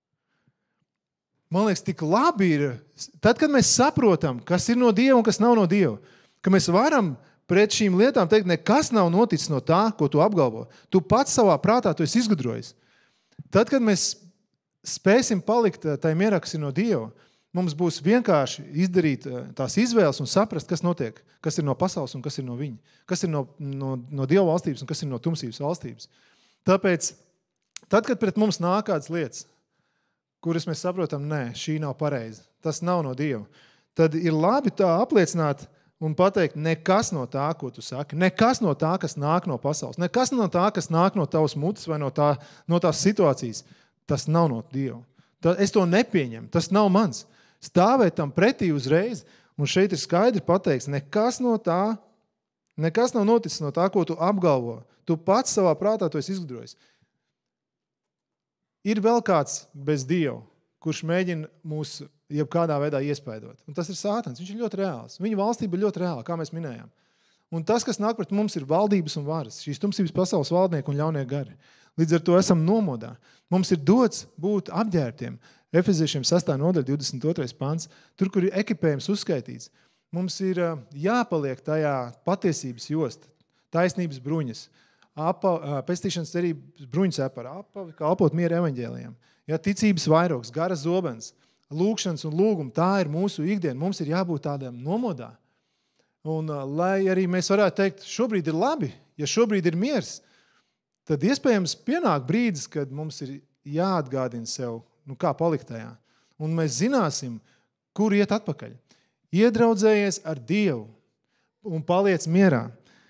S2: Man liekas, tik labi ir, tad, kad mēs saprotam, kas ir no Dieva un kas nav no Dieva, ka mēs varam pret šīm lietām teikt, nekas nav noticis no tā, ko tu apgalvo. Tu pats savā prātā to esi izgudrojis. Tad, kad mēs spēsim palikt tai mierā, kas ir no Dieva, mums būs vienkārši izdarīt tās izvēles un saprast, kas notiek, kas ir no pasaules un kas ir no viņa, kas ir no Dieva valstības un kas ir no tumsības valstības. Tāpēc, tad, kad pret mums nāk kādas lietas, kuras mēs saprotam, nē, šī nav pareiza, tas nav no Dieva, tad ir labi tā apliecināt un pateikt, nekas no tā, ko tu saki, nekas no tā, kas nāk no pasaules, nekas no tā, kas nāk no tavas mutes vai no tās situācijas, tas nav no Dieva. Es to nepieņemu, tas nav mans. Stāvēt tam pretī uzreiz, un šeit ir skaidri pateikts, nekas nav noticis no tā, ko tu apgalvo. Tu pats savā prātā to esi izgudrojis. Ir vēl kāds bez Dieva, kurš mēģina mūs jebkādā veidā iespaidot. Un tas ir Sātans, viņš ir ļoti reāls. Viņa valstība ir ļoti reāla, kā mēs minējām. Un tas, kas nāk pret mums, ir valdības un varas, šīs tumsības pasaules valdnieki un ļaunie gari. Līdz ar to esam nomodā. Mums ir dots būt apģērbtiem. Efeziešiem 6. nodaļa, 22. pants, tur, kur ir ekipējums uzskaitīts. Mums ir jāpaliek tajā patiesības josta, taisnības bruņas, pestīšanas cerības bruņas epara, kalpot miera evaņģēlijam. Ja, ticības vairogs, garas zobens, lūkšanas un lūguma, tā ir mūsu ikdiena. Mums ir jābūt tādām nomodā. Un lai arī mēs varētu teikt, šobrīd ir labi, ja šobrīd ir miers, tad iespējams pienāk brīdis, kad mums ir jāatgādina sev, kā palikt tajā. Un mēs zināsim, kur iet atpakaļ. Iedraudzējies ar Dievu un paliec mierā.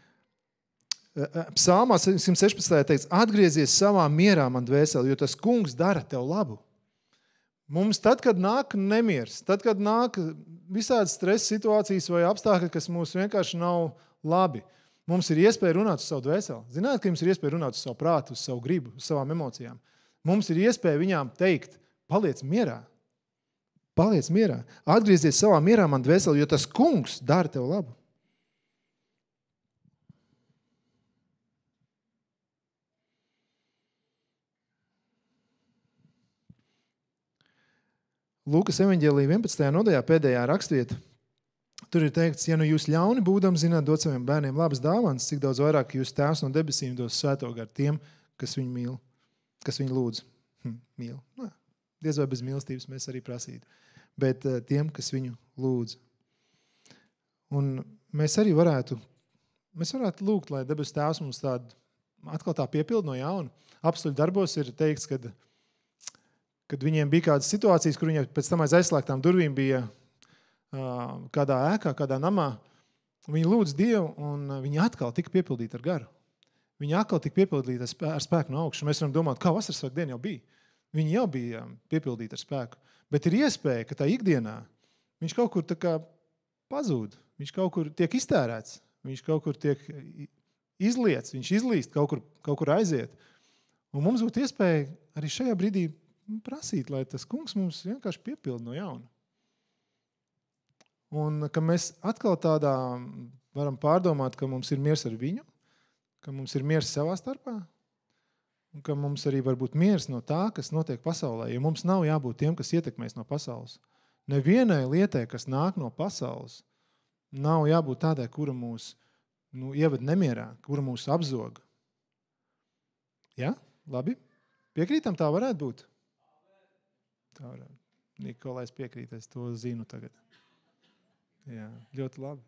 S2: Psalmā 116. teikts, atgriezies savā mierā, man dvēseli, jo tas kungs dara tev labu. Mums tad, kad nāk nemiers, tad, kad nāk visādas stresa situācijas vai apstākļi, kas mūs vienkārši nav labi, Mums ir iespēja runāt uz savu dvēseli. Zināt, ka jums ir iespēja runāt uz savu prātu, uz savu gribu, uz savām emocijām. Mums ir iespēja viņām teikt, paliec mierā. Paliec mierā. Atgriezies savā mierā, man dvēseli, jo tas kungs dara tev labu. Lūkas evaņģēlija 11. nodaļā pēdējā rakstvieta. Tur ir teikts, ja nu jūs ļauni būdam, zināt, dot saviem bērniem labas dāvanas, cik daudz vairāk jūs tēvs no debesīm dos svēto garu tiem, kas viņu mīl, kas viņu lūdz. Mīl. Diez vai bez mīlestības mēs arī prasītu. Bet tiem, kas viņu lūdz. Un mēs arī varētu lūgt, lai debes tēvs mums atkal tā piepild no jauna. Apstuļu darbos ir teikts, kad viņiem bija kādas situācijas, kur viņi pēc tam aiz aizslēgtām durvīm bija kādā ēkā, kādā namā. Viņi lūdz Dievu, un viņi atkal tika piepildīti ar garu. Viņi atkal tika piepildīti ar spēku no augšas. Mēs varam domāt, kā vasaras svētku diena jau bija. Viņi jau bija piepildīti ar spēku. Bet ir iespēja, ka tā ikdienā viņš kaut kur tā kā pazūd. Viņš kaut kur tiek iztērēts. Viņš kaut kur tiek izliets. Viņš izlīst, kaut kur aiziet. Un mums būtu iespēja arī šajā brīdī prasīt, lai tas kungs mums vienkārši piepilda no jauna. Un ka mēs atkal tādā varam pārdomāt, ka mums ir miers ar viņu, ka mums ir miers savā starpā, un ka mums arī var būt miers no tā, kas notiek pasaulē, jo mums nav jābūt tiem, kas ietekmēs no pasaules. Nevienai lietai, kas nāk no pasaules, nav jābūt tādai, kura mūs ieved nemierā, kura mūs apzog. Ja? Labi? Piekrītam, tā varētu būt? Tā varētu. Nikolais piekrīt, es to zinu tagad. Jā, ļoti labi.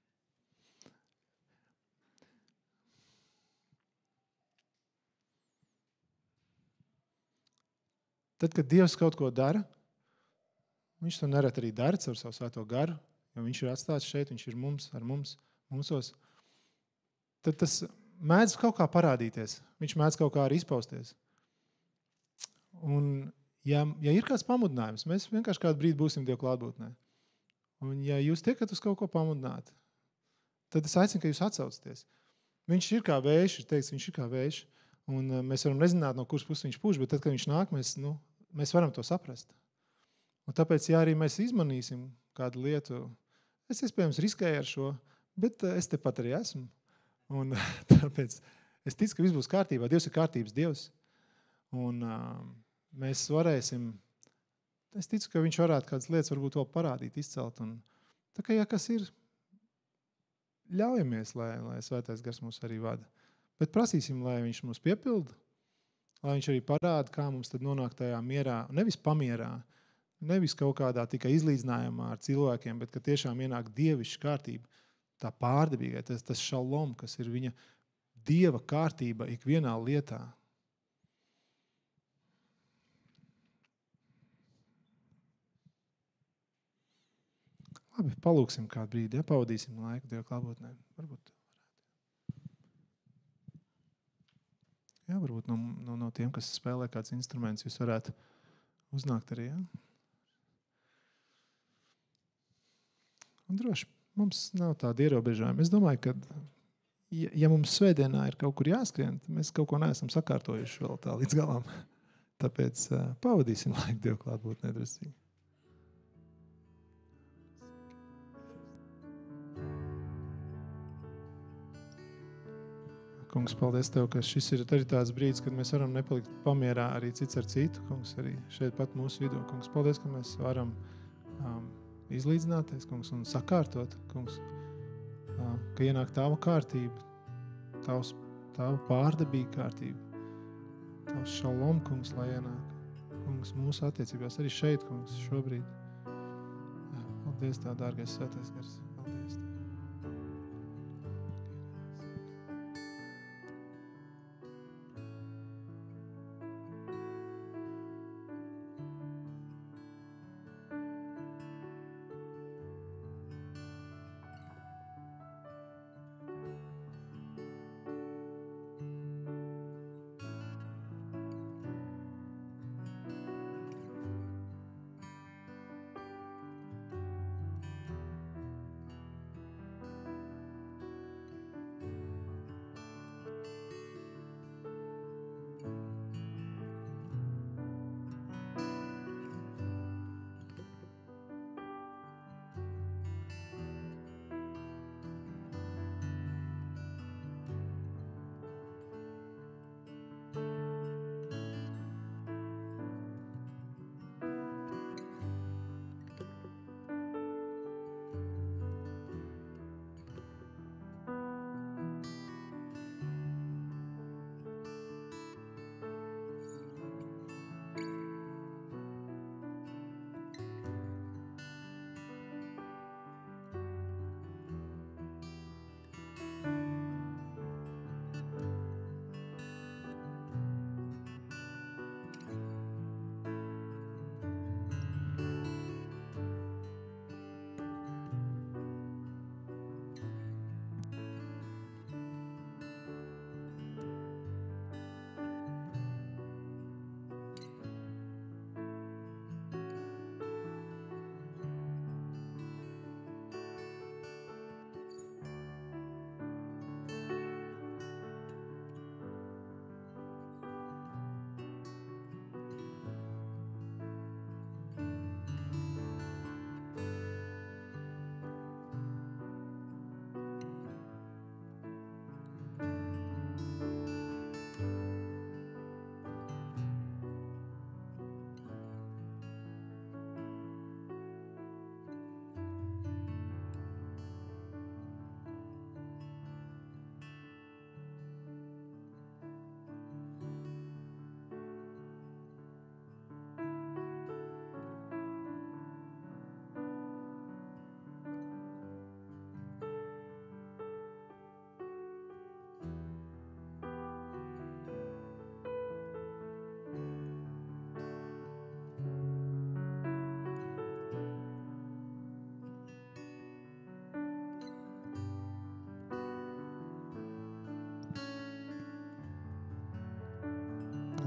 S2: Tad, kad Dievs kaut ko dara, viņš to nerad arī dara caur savu svēto garu, jo viņš ir atstāts šeit, viņš ir mūsos, tad tas mēdz kaut kā parādīties. Viņš mēdz kaut kā arī izpausties. Un ja ir kāds pamudinājums, mēs vienkārši kādu brīdi būsim Dievu klātbūtnē. Un ja jūs tiekat uz kaut ko pamudināt, tad es aicinu, ka jūs atsaucaties. Viņš ir kā vējš, ir teikts, viņš ir kā vējš. Un mēs varam nezināt, no kuras puses viņš pūš, bet tad, kad viņš nāk, mēs varam to saprast. Un tāpēc, ja arī mēs izmanīsim kādu lietu, es iespējams riskēju ar šo, bet es tepat arī esmu. Un tāpēc es ticu, ka viss būs kārtībā. Dievs ir kārtības Dievs. Un mēs varēsim, es ticu, ka viņš varētu kādas lietas varbūt vēl parādīt, izcelt. Un tā kā, ja kas ir, ļaujamies, lai svētais gars mūs arī vada. Bet prasīsim, lai viņš mūs piepilda, lai viņš arī parāda, kā mums tad nonāk tajā mierā, nevis pamierā, nevis kaut kādā tikai izlīdzinājumā ar cilvēkiem, bet ka tiešām ienāk dievišķa kārtība, tā pārdabīgai, tas šalom, kas ir viņa dieva kārtība ikvienā lietā. Labi, palūksim kādu brīdi, pavadīsim laiku Dieva klātbūtnē. Varbūt no tiem, kas spēlē kāds instruments, jūs varētu uznākt arī. Ja? Un droši, mums nav tāda ierobežojuma. Es domāju, ka ja mums svētdienā ir kaut kur jāskrien, mēs kaut ko neesam sakārtojuši vēl tā līdz galam. Tāpēc pavadīsim laiku Dieva klātbūtnē drusciņi. Kungs, paldies Tev, ka šis ir arī tāds brīdis, kad mēs varam nepalikt pamierā arī cits ar citu. Kungs, arī šeit pat mūsu vidū. Kungs, paldies, ka mēs varam izlīdzināties, kungs, un sakārtot, kungs, ka ienāk Tava kārtība, Tava pārdabīga kārtība, Tavs šalom, kungs, lai ienāk. Kungs, mūsu attiecībās arī šeit, kungs, šobrīd. Paldies Tev, dārgais svētais gars. Paldies Tev.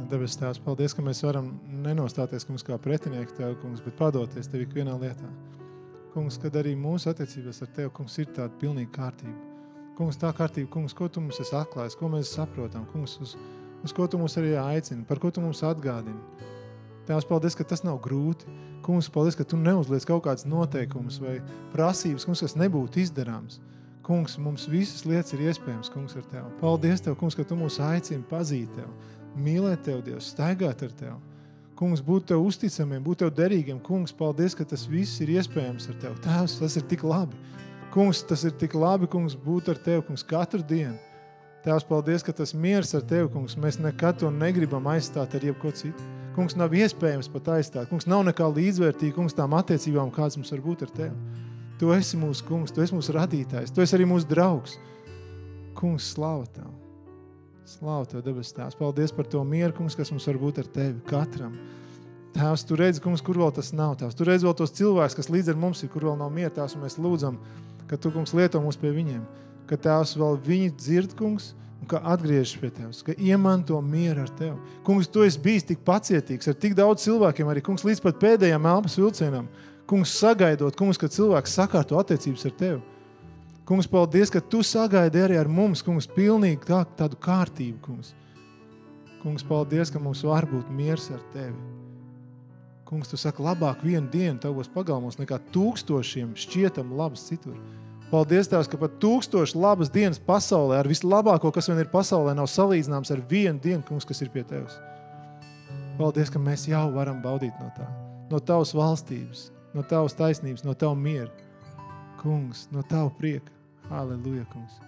S2: Debes Tēvs, paldies, ka mēs varam nenostāties, kungs, kā pretinieki Tev, kungs, bet padoties Tev ikvienā lietā. Kungs, kad arī mūsu attiecībās ar Tev, kungs, ir tāda pilnīga kārtība. Kungs, tā kārtība, kungs, ko Tu mums esi atklājis, ko mēs saprotam, kungs, uz ko Tu mums arī aicini, par ko Tu mums atgādini. Tēvs, paldies, ka tas nav grūti. Kungs, paldies, ka Tu neuzliec kaut kādas noteikumus vai prasības, kungs, kas nebūtu izdarāms. Kungs, mums visas lietas ir iespējams, kungs, ar Tev. Paldies Tev, kungs, ka Tu mūs aicini pazīt Tev, mīlēt Tev, Dievs, staigāt ar Tev. Kungs, būt Tev uzticamiem, būt Tev derīgiem. Kungs, paldies, ka tas viss ir iespējams ar Tev. Tēvs, tas ir tik labi. Kungs, tas ir tik labi, kungs, būt ar Tev, kungs, katru dienu. Tēvs, paldies, ka tas miers ar Tev, kungs, mēs nekad to negribam aizstāt ar jebko citu. Kungs, nav iespējams pat aizstāt. Kungs, nav nekā līdzvērtīgi, kungs, tām attiecībām, kāds mums var būt ar Tev. Tu esi mūsu kungs, Tu esi mūsu radītājs, Tu esi arī mūsu draugs. Kungs, slāva Tev. Slāva Tev, debes Tēvs. Paldies par to mieru, kungs, kas mums var būt ar Tevi, katram. Tēvs, Tu redzi, kungs, kur vēl tas nav, Tēvs. Tu redzi vēl tos cilvēkus, kas līdz ar mums ir, kur vēl nav miera, Tēvs, un mēs lūdzam, ka Tu, kungs, lieto mūs pie viņiem, ka Tēvs vēl viņi dzird, kungs, un ka atgriežas pie Tevs, ka iemanto mieru ar Tev. Kungs, Tu esi bijis tik pacietīgs ar tik daudz cilvēkiem, arī, kungs, līdz pat pēdējām elpas vilcienam. Kungs, sagaidot, kungs, ka cilvēks sakārto attiecības ar Tevi. Kungs, paldies, ka Tu sagaidi arī ar mums, kungs, pilnīgi tādu kārtību, kungs. Kungs, paldies, ka mums var būt miers ar Tevi. Kungs, Tu saki, labāk vienu dienu Tavos pagalmos nekā 1000 šķietam labas citur. Paldies, Tēvs, ka pat 1000 labas dienas pasaulē, ar vislabāko, kas vien ir pasaulē, nav salīdzināms ar vienu dienu, kungs, kas ir pie Tevs. Paldies, ka mēs jau varam baudīt no tā, no Tavas valstības, no Tavas taisnības, no Tava miera. Kungs, no Tava prieka. Halleluja, kungs.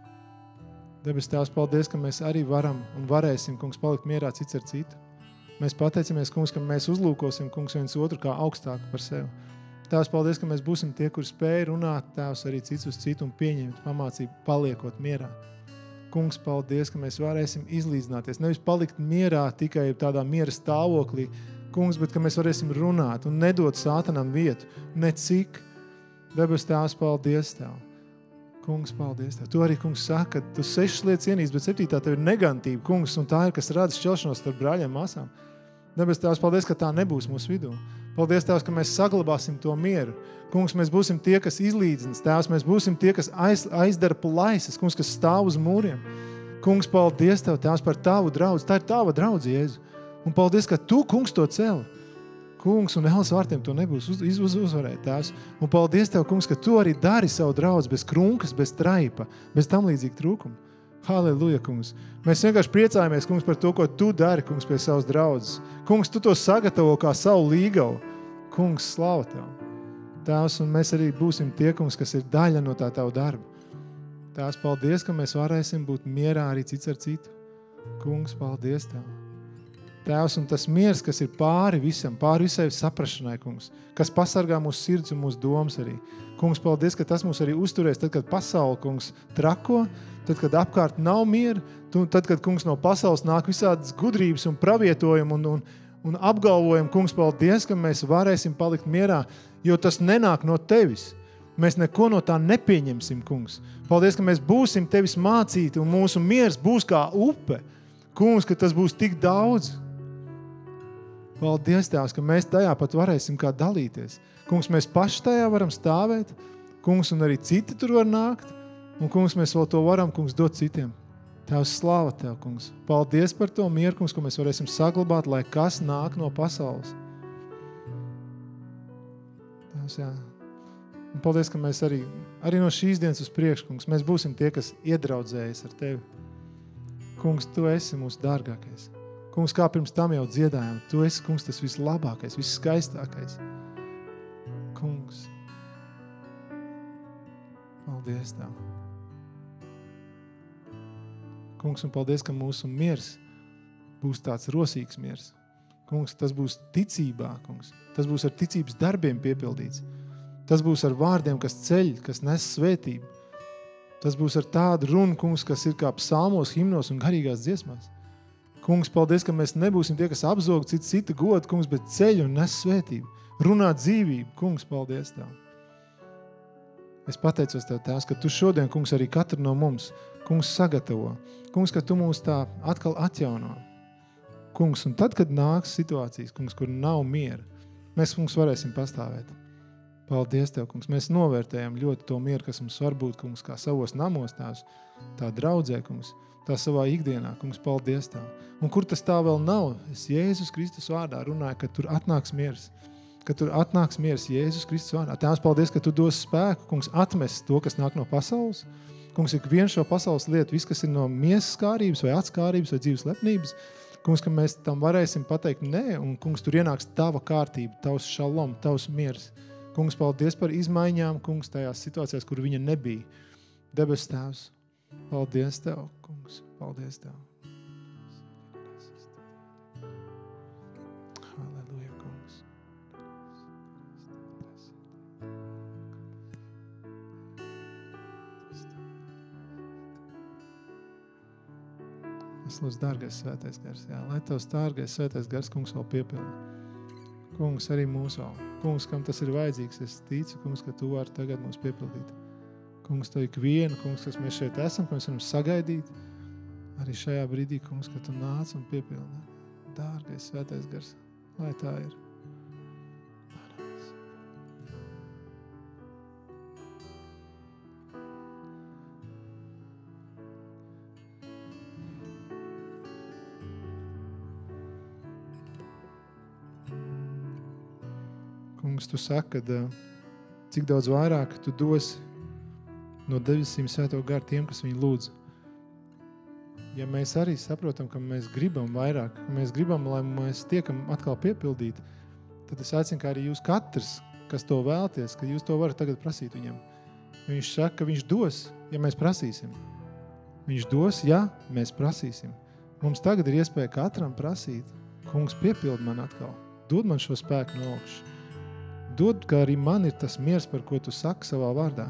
S2: Debes Tēvs, paldies, ka mēs arī varam un varēsim, kungs, palikt mierā cits ar citu. Mēs pateicamies, kungs, ka mēs uzlūkosim, kungs, viens otru kā augstāku par sevi. Tēvs, paldies, ka mēs būsim tie, kuri spēj runāt, Tēvs, arī cits uz citu un pieņemt pamācību, paliekot mierā. Kungs, paldies, ka mēs varēsim izlīdzināties, nevis palikt mierā tikai tādā miera stāvoklī, kungs, bet ka mēs varēsim runāt un nedot sātanam vietu, necik. Debes Tēvs, paldies Tev. Kungs, paldies Tev. Tu arī, kungs, saka, ka Tu 6 lietas ienīsti, bet 7. Tev ir negantība, kungs, un tā ir, kas rada šķelšanos starp brāļiem māsām. Debes Tēvs, paldies, ka tā nebūs mūsu vidū. Paldies, Tēvs, ka mēs saglabāsim to mieru. Kungs, mēs būsim tie, kas izlīdzinas. Tēvs, mēs būsim tie, kas aizdara plaisas. Kungs, kas stāv uz mūriem. Kungs, paldies Tev, Tēvs, par Tavu draudzi. Tā ir Tava draudze, Jēzu. Un paldies, ka Tu, kungs, to celi. Kungs, un Ēlas vārtiem to nebūs uzvarēt, Tēvs. Un paldies Tev, kungs, ka Tu arī dari savu draudzi bez krunkas, bez traipa, bez tam līdzīga trūkuma. Halleluja, kungs. Mēs vienkārši priecājamies, kungs, par to, ko Tu dari, kungs, pie savas draudzes. Kungs, Tu to sagatavo kā savu līgavu. Kungs, slāva Tev. Tēvs, un mēs arī būsim tie, kungs, kas ir daļa no tā Tavu darba. Tēvs, paldies, ka mēs varēsim būt mierā arī cits ar citu. Kungs, paldies Tev. Tēvs, un tas miers, kas ir pāri visam, pāri visai saprašanai, kungs, kas pasargā mūsu sirds un mūsu domas arī. Kungs, paldies, ka tas mūs arī uzturēs, tad, kad pasaule, kungs, trako, tad, kad apkārt nav miera, tad, kad, kungs, no pasaules nāk visādas gudrības un pravietojumi un apgalvojumi, kungs, paldies, ka mēs varēsim palikt mierā, jo tas nenāk no Tevis. Mēs neko no tā nepieņemsim, kungs. Paldies, ka mēs būsim Tevis mācīti un mūsu miers būs kā upe. Kungs, ka tas būs tik daudz. Paldies, Tēvs, ka mēs tajā pat varēsim kā dalīties. Kungs, mēs paši tajā varam stāvēt, kungs, un arī citi tur var nākt, un, kungs, mēs vēl to varam, kungs, dot citiem. Tēvs, slāva Tev, kungs. Paldies par to mieru, kungs, ko mēs varēsim saglabāt, lai kas nāk no pasaules. Tēvs, jā. Un paldies, ka mēs arī no šīs dienas uz priekšu, kungs, mēs būsim tie, kas iedraudzējas ar Tevi. Kungs, Tu esi mūsu dārgākais. Kungs, kā pirms tam jau dziedājām, Tu esi, kungs, tas vislabākais, visskaistākais. Kungs, paldies Tev. Kungs, un paldies, ka mūsu miers būs tāds rosīgs miers. Kungs, tas būs ticībā, kungs. Tas būs ar ticības darbiem piepildīts. Tas būs ar vārdiem, kas ceļ, kas nes svētību. Tas būs ar tādu runu, kungs, kas ir kā psalmos, himnos un garīgās dziesmās. Kungs, paldies, ka mēs nebūsim tie, kas apzog cita godu, kungs, bet ceļ un nes svētību. Runāt dzīvību. Kungs, paldies Tev. Es pateicos Tev, Tēvs, ka Tu šodien, kungs, arī katru no mums, kungs, sagatavo. Kungs, ka Tu mūs tā atkal atjauno. Kungs, un tad, kad nāks situācijas, kungs, kur nav miera, mēs, kungs, varēsim pastāvēt. Paldies Tev, kungs. Mēs novērtējam ļoti to mieru, kas mums var būt, kungs, kā savos namos tās, tā draudzē, kungs, tā savā ikdienā, kungs, paldies Tev. Un kur tas tā vēl nav, es Jēzus Kristus vārdā runāju, ka tur atnāks miers. Ka tur atnāks miers Jēzus Kristus vārdā. Tēvs, paldies, ka Tu dos spēku, kungs, atmest to, kas nāk no pasaules. Kungs, ik viens šo pasaules lietu, viss, kas ir no miesas skārības vai atskārības vai dzīves lepnības, kungs, ka mēs tam varēsim pateikt nē, un, kungs, tur ienāks Tava kārtība, Tavs šalom, Tavs miers. Kungs, paldies par izmaiņām, kungs, tajās situācijās, kur viņa nebija. Debes Tēvs, paldies Tev, kungs, paldies Tev. Halleluja, kungs. Es lūdzu, dārgais svētais gars, jā, lai Tavs dārgais svētais gars, kungs, vēl piepilda. Kungs, arī mūsu vēl. Kungs, kam tas ir vajadzīgs, es ticu, kungs, ka Tu vari tagad mūs piepildīt. Kungs, Tu ikvienu, kungs, kas mēs šeit esam, ko mēs varam sagaidīt, arī šajā brīdī, kungs, ka Tu nāc un piepildi. Dārgais svētais gars, lai tā ir. Kungs, Tu saki, ka cik daudz vairāk Tu dosi no debesīm svēto garu tiem, kas viņu lūdz. Ja mēs arī saprotam, ka mēs gribam vairāk, ka mēs gribam, lai mēs tiekam atkal piepildīti, tad es aicinu, ka arī jūs katrs, kas to vēlties, ka jūs to varat tagad prasīt viņam. Viņš saka, ka viņš dos, ja mēs prasīsim. Viņš dos, ja mēs prasīsim. Mums tagad ir iespēja katram prasīt. Kungs, piepildi man atkal. Dod man šo spēku no augšas. Dod, ka arī man ir tas miers, par ko Tu saki savā vārdā.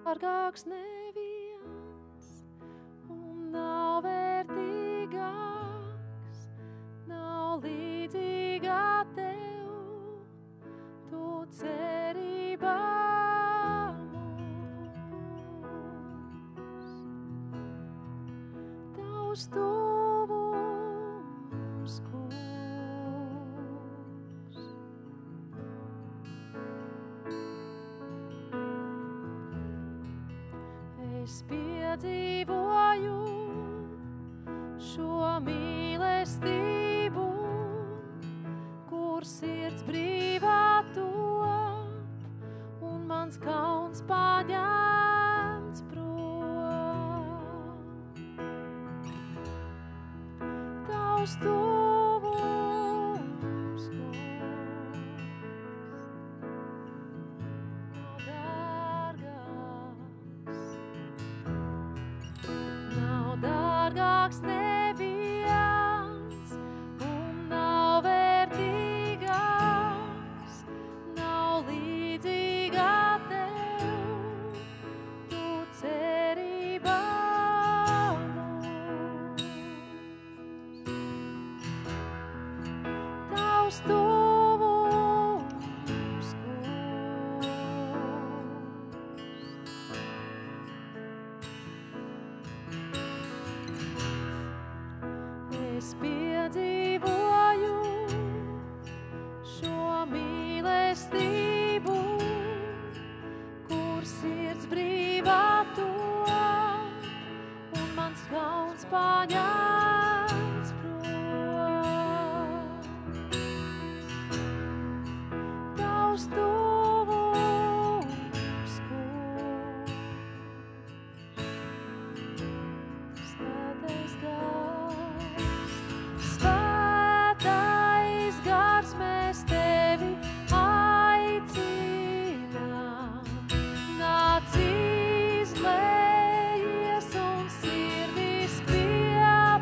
S3: dārgāks neviens un nav vērtīgāks, nav līdzīgā tev, tu cerībā mūs. Tavs tuvums, Kungs. Es piedzīvoju šo mīlestību, kur sirds brīvā top un mans kauns paņemts prom. Tavs tuvums, Kungs, nav dārgāks neviens un nav vērtīgāks, nav līdzīgā tev, tu cerībā mūs. Tavs tuvums, Kungs. Es piedzīvoju šo mīlestību, kur sirds brīvā top un mans kauns paņemts prom. Tavs tuvums, Kungs. Svētais Gars, Svētais Gars, mēs tevi aicinām. Nāc izlējies un sirdīs pielāp.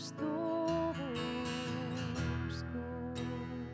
S3: tavs tuvums, kungs.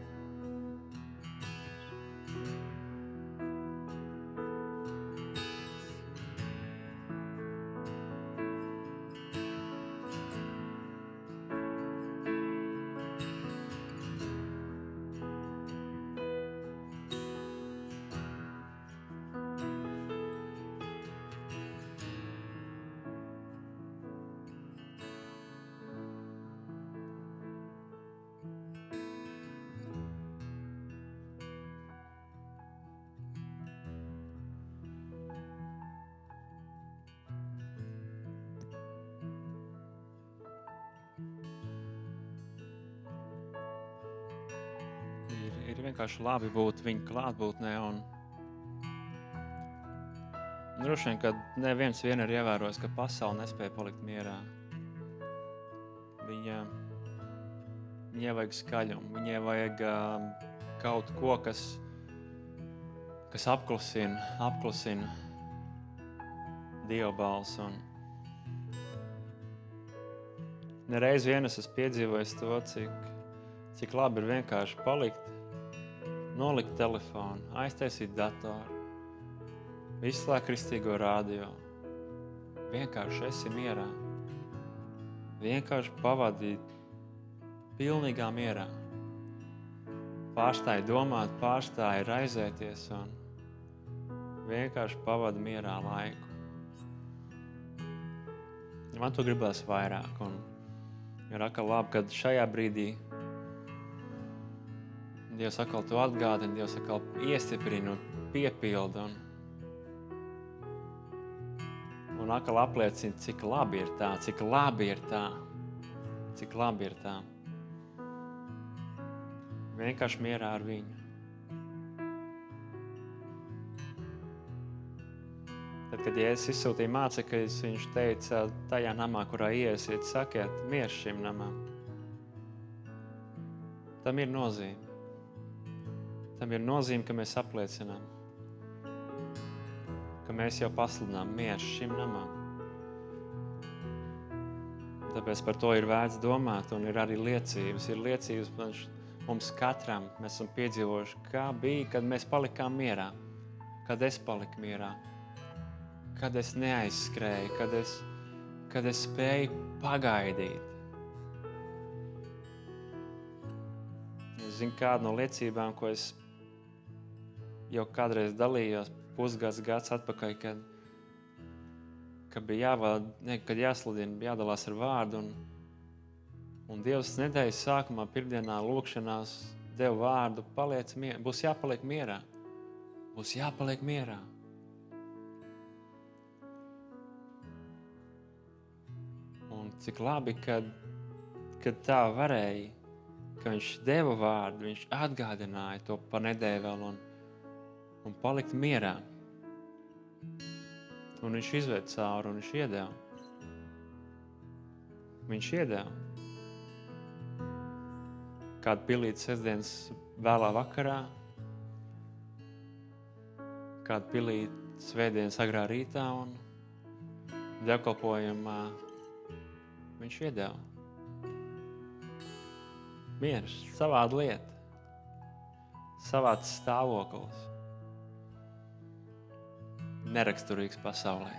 S1: Ir vienkārši labi būt viņa klātbūtnē un droši vien, ka neviens vien ir ievērojis, ka pasaule nespēja palikt mierā. Viņai vajag skaļumu, viņai vajag kaut ko, kas apklusina Dieva balsi. Un nereiz vien es esmu piedzīvojis to, cik labi ir vienkārši palikt, nolikt telefonu, aiztaisīt datoru, izslēgt kristīgo radio. Vienkārši esi mierā. Vienkārši pavadīt pilnīgā mierā. Pārstāj domāt, pārstāj raizēties un vienkārši pavadi mierā laiku. Man to gribās vairāk un ir atkal labi, kad šajā brīdī Dievs atkal to atgādina, Dievs atkal iestiprina un piepilda un atkal apliecina, cik labi ir tā, cik labi ir tā, cik labi ir tā. Vienkārši mierā ar viņu. Tad, kad Jēzus izsūtīja mācekļus, viņš teica, tajā namā, kurā iesiet, sakiet, miers šim namam. Tam ir nozīme. Tam ir nozīme, ka mēs apliecinām, ka mēs jau pasludinām miers šim namam. Tāpēc par to ir vērts domāt un ir arī liecības. Ir liecības mums katram. Mēs esam piedzīvojuši, kā bija, kad mēs palikām mierā, kad es paliku mierā, kad es neaizskrēju, kad es spēju pagaidīt. Es zinu kādu no liecībām, ko es jau kādreiz dalījos gads atpakaļ, kad bija kad jāsludina, jādalās ar vārdu. Un Dievs nedēļas sākumā, pirmdienā, lūkšanās deva vārdu, būs jāpaliek mierā. Būs jāpaliek mierā. Un cik labi, kad tā varēja, ka viņš deva vārdu, viņš atgādināja to pa nedēļu vēl un palikt mierā. Un viņš izved cauri un viņš iedeva. Viņš iedeva. Kādu pilīt sestdienas vēlā vakarā, kādu pilīt svētdienas agrā rītā un dievkalpojumā viņš iedeva. Miers, savāda lieta, savāds stāvoklis, neraksturīgs pasaulē.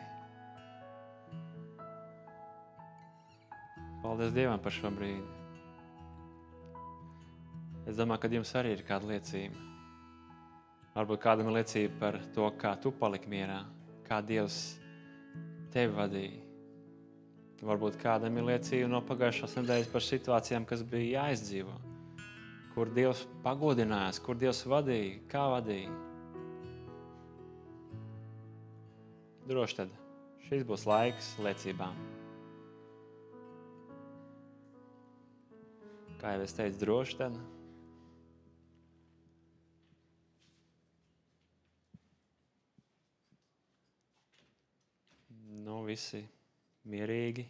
S1: Paldies Dievam par šo brīdi. Es domāju, ka jums arī ir kāda liecība. Varbūt kādam ir liecība par to, kā tu paliki mierā, kā Dievs tevi vadīja. Varbūt kādam ir liecība no pagājušās nedēļas par situācijām, kas bija jāizdzīvo, kur Dievs pagodinājās, kur Dievs vadīja, kā vadīja. Droši tad, šis būs laiks liecībām. Kā jau es teicu, droši tad. Visi mierīgi,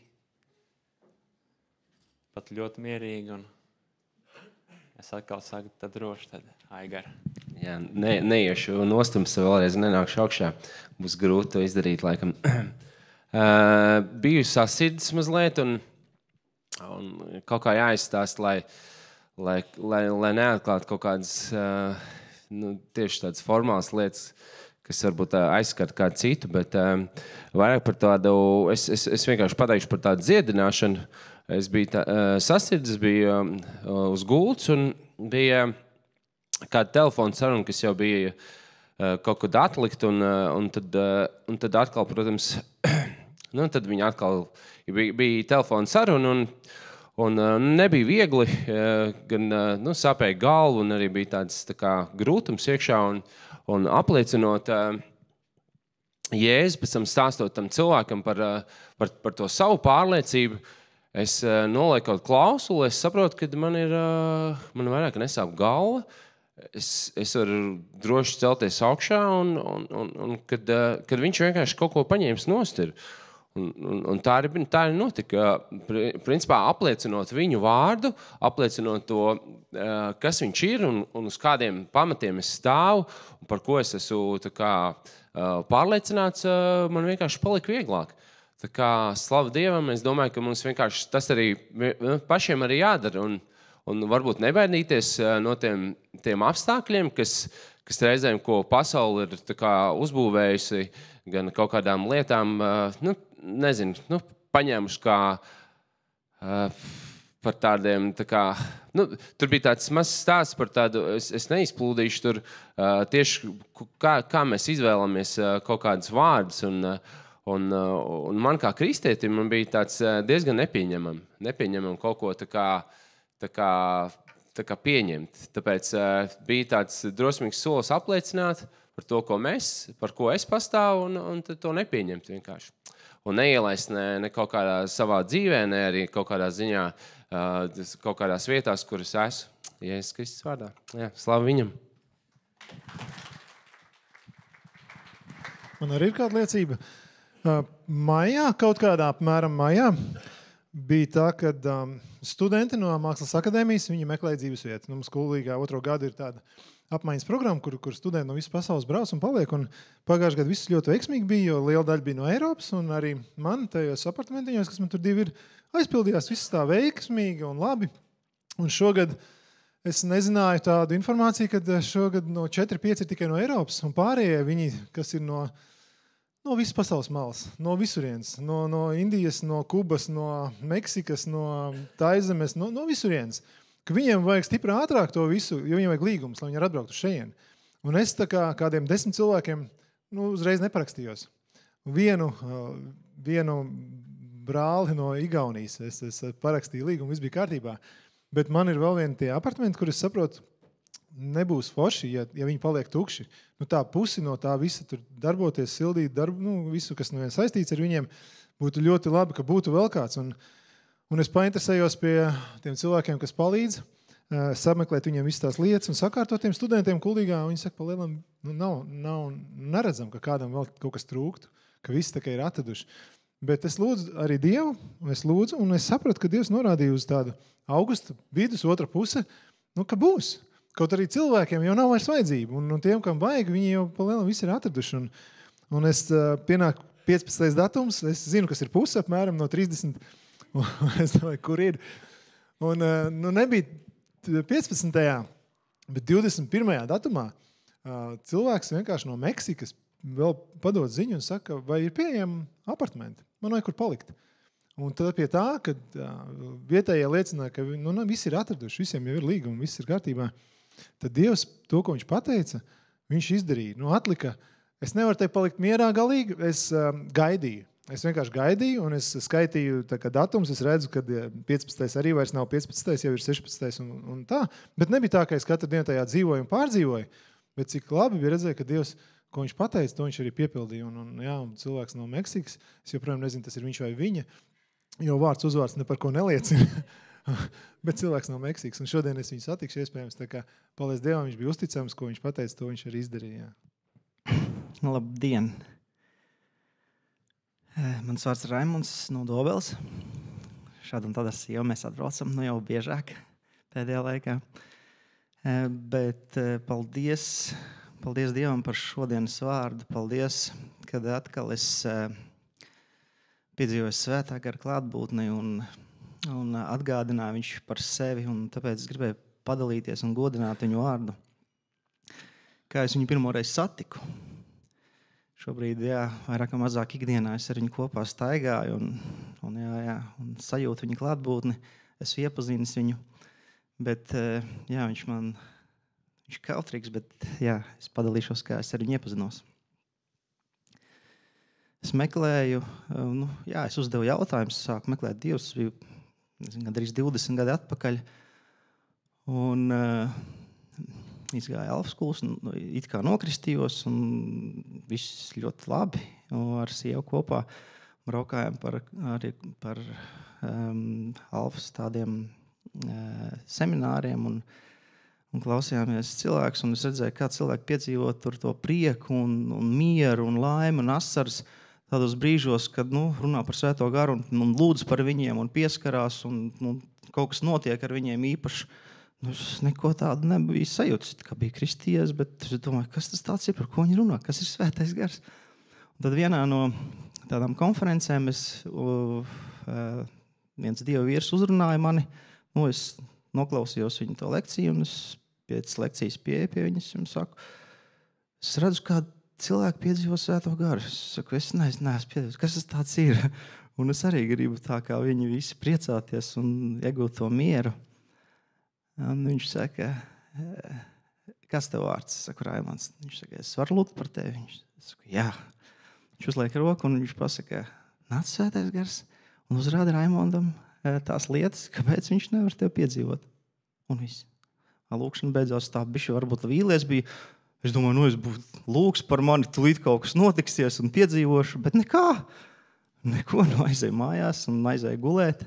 S1: pat ļoti mierīgi, un es atkal saku, tad droši tad, Aigar.
S4: Jā, neiešu nostums, vēlreiz nenākšu augšā, būs grūti to izdarīt, laikam. Biju sasirdis mazliet, un Un kaut kā jāizstāst, lai neatklātu kaut kādas tieši tādas formālas lietas, kas varbūt aizskata kādu citu, bet vairāk par tādu, es vienkārši pateikšu par tādu dziedināšanu. Es biju sasirdzis, biju uz gultas un bija kāda telefona saruna, kas jau bija kaut kad atlikt, un tad atkal, protams, tad viņi atkal bija telefona saruna, un nebija viegli, gan sāpēja galvu, un arī bija tāds tā kā grūtums iekšā, un apliecinot Jēzu, pēc tam stāstot tam cilvēkam par to savu pārliecību, es nolieku kaut klausuli, es saprotu, ka man vairāk nesāp galva, es varu droši celties augšā, un kad viņš vienkārši kaut ko paņēmis nost ir. Un tā arī notika. Principā apliecinot viņu vārdu, apliecinot to, kas viņš ir un uz kādiem pamatiem es stāvu, un par ko es esmu tā kā, pārliecināts, man vienkārši palika vieglāk. Tā kā slava Dievam, es domāju, ka mums vienkārši tas arī pašiem arī jādara. Un varbūt nebaidīties no tiem apstākļiem, kas reizēm, ko pasaule ir tā kā uzbūvējusi, gan kaut kādām lietām, nezinu, paņēmuši kā par tādiem, tā kā, tur bija tāds mazs stāsts par tādu, es neizplūdīšu tur tieši, kā mēs izvēlamies kaut kādus vārdus, un man kā kristietim man bija tāds diezgan nepieņemam kaut ko tā kā pieņemt. Tāpēc bija tāds drosmīgs solis apliecināt par to, par ko es pastāvu, un to nepieņemt vienkārši. Un neielaist ne kaut kādā savā dzīvē, ne arī kaut kādā ziņā, kaut kādās vietās, kuras esmu. Jēzus Kristus vārdā. Jā, slavu viņam.
S2: Man arī ir kāda liecība. Maijā, kaut kādā apmēram maijā, bija tā, kad studenti no Mākslas akadēmijas, viņi meklēja dzīves vietu. Mums skolīgā 2. gadu ir tāda apmaiņas programma, kur studenti no visas pasaules brauc un paliek. Un pagājušajā gadā viss ļoti veiksmīgi bija, jo liela daļa bija no Eiropas, un arī man tajos apartamentiņos, kas man tur divi ir, aizpildījās viss tā veiksmīgi un labi. Un šogad es nezināju tādu informāciju, ka šogad no 4-5 ir tikai no Eiropas, un pārējie viņi, kas ir no visas pasaules malas, no visurienes, no Indijas, no Kubas, no Meksikas, no Taizemes, no visurienes. Ka viņiem vajag stipri ātrāk to visu, jo viņiem vajag līgumus, lai viņi atbrauktu šejieni. Un es tā kā kādiem 10 cilvēkiem uzreiz neparakstījos. Vienu brāli no Igaunijas es parakstīju līgumu, viss bija kārtībā. Bet man ir vēl vieni tie apartamenti, kur es saprotu, nebūs forši, ja viņi paliek tukši. Tā pusi no tā visa tur darboties, sildīt darbu, visu, kas no viens saistīts ar viņiem, būtu ļoti labi, ka būtu vēl kāds. Un es painteresējos pie tiem cilvēkiem, kas palīdz, sameklēt viņiem visas tās lietas un sakārtot tiem studentiem kuldīgā. Viņi saka, pa lielam, neredzam, ka kādam vēl kaut kas trūktu, ka visi tā kā ir atraduši. Bet es lūdzu arī Dievu, un es sapratu, ka Dievs norādīja uz tādu augusta vidus, otra puse, ka būs. Kaut arī cilvēkiem jau nav vairs vajadzība, un tiem, kam vajag, viņi jau pa lielam visi ir atraduši. Un es pienāku 15. datums, es zinu, kas ir puse apmēram no 30. Un es domāju, kur ir. Un nebija 15. bet 21. datumā cilvēks vienkārši no Meksikas vēl padod ziņu un saka, vai ir pieejami apartamenti. Man vajag kur palikt. Un tad pie tā, kad vietējie liecināja, ka visi ir atraduši, visiem jau ir līgumi, viss ir kārtībā, tad Dievs to, ko viņš pateica, viņš izdarīja. Atlika, es nevaru teikt palikt mierā galīgi, es gaidīju. Es vienkārši gaidīju, un es skaitīju datums, es redzu, ka 15. arī vairs nav 15. jau ir 16. un tā. Bet nebija tā, ka es katru dienu tajā dzīvoju un pārdzīvoju, bet cik labi bija redzēt, ka Dievs, ko viņš pateica, to viņš arī piepildīja. Un cilvēks no Meksikas, es joprojām nezinu, tas ir viņš vai viņa, jo vārds uzvārds ne par ko neliecina, bet cilvēks no Meksikas. Un šodien es viņu satikšu iespējams, tā kā paldies Dievam, viņš bija uzticams, ko viņš pateica, to viņš arī izdarīja.
S5: Labdien! Mans vārds ir Raimunds no Dobels. Šādu un tādu sievu mēs atbraucam jau biežāk pēdējā laikā. Bet paldies Dievam par šodienas vārdu. Paldies, kad atkal es piedzīvoju svētā gara klātbūtni un un atgādināja viņš par sevi, un tāpēc es gribēju padalīties un godināt viņu vārdu. Kā es viņu pirmoreiz satiku. Šobrīd, vairāk vai mazāk ikdienā es ar viņu kopā staigāju un sajūtu viņa klātbūtni. Esmu iepazinis viņu, bet viņš ir kautrīgs, bet es padalīšos, kā es ar viņu iepazinos. Es meklēju, es uzdevu jautājumus, sāku meklēt Dievus, tas bija gandrīz 20 gadi atpakaļ, un izgāju alfskolas, it kā nokristījos, un viss ļoti labi, un ar sievu kopā braukājām par alfas tādiem semināriem, un klausījāmies cilvēkus, un es redzēju, kā cilvēki piedzīvo tur to prieku, un mieru, un laimi, un asaras tādos brīžos, kad runā par Svēto garu, un lūdz par viņiem, un pieskarās, un kaut kas notiek ar viņiem īpaši. Es neko tādu nebija sajūtas, kā bija kristījies, bet es domāju, kas tas tāds ir, par ko viņi runā, kas ir Svētais gars. Un tad vienā no tādām konferencēm viens Dieva vīrs uzrunāja mani, es noklausījos viņu to lekciju, un es pēc lekcijas pieeju pie viņas un saku, es redzu, kā cilvēki piedzīvo Svēto garu. Es saku, es neesmu piedzīvojis, kas tas tāds ir? Un es arī gribu tā kā viņi visi priecāties un iegūt to mieru. Un viņš saka, kas tev vārds? Es saku, Raimonds. Viņš saka, es varu lūgt par tevi. Es saku, jā. Viņš uzliek roku un viņš pasaka, nāc Svētais gars un uzrāda Raimondam tās lietas, kāpēc viņš nevar tev piedzīvot. Un viss. Lūkšana beidzās tā, bišķi varbūt vīlies bija. Es domāju, es būtu lūgs par mani, tulīt kaut kas notiksies un piedzīvošu, bet nekā. Neko, aizēju mājās un aizēju gulēt.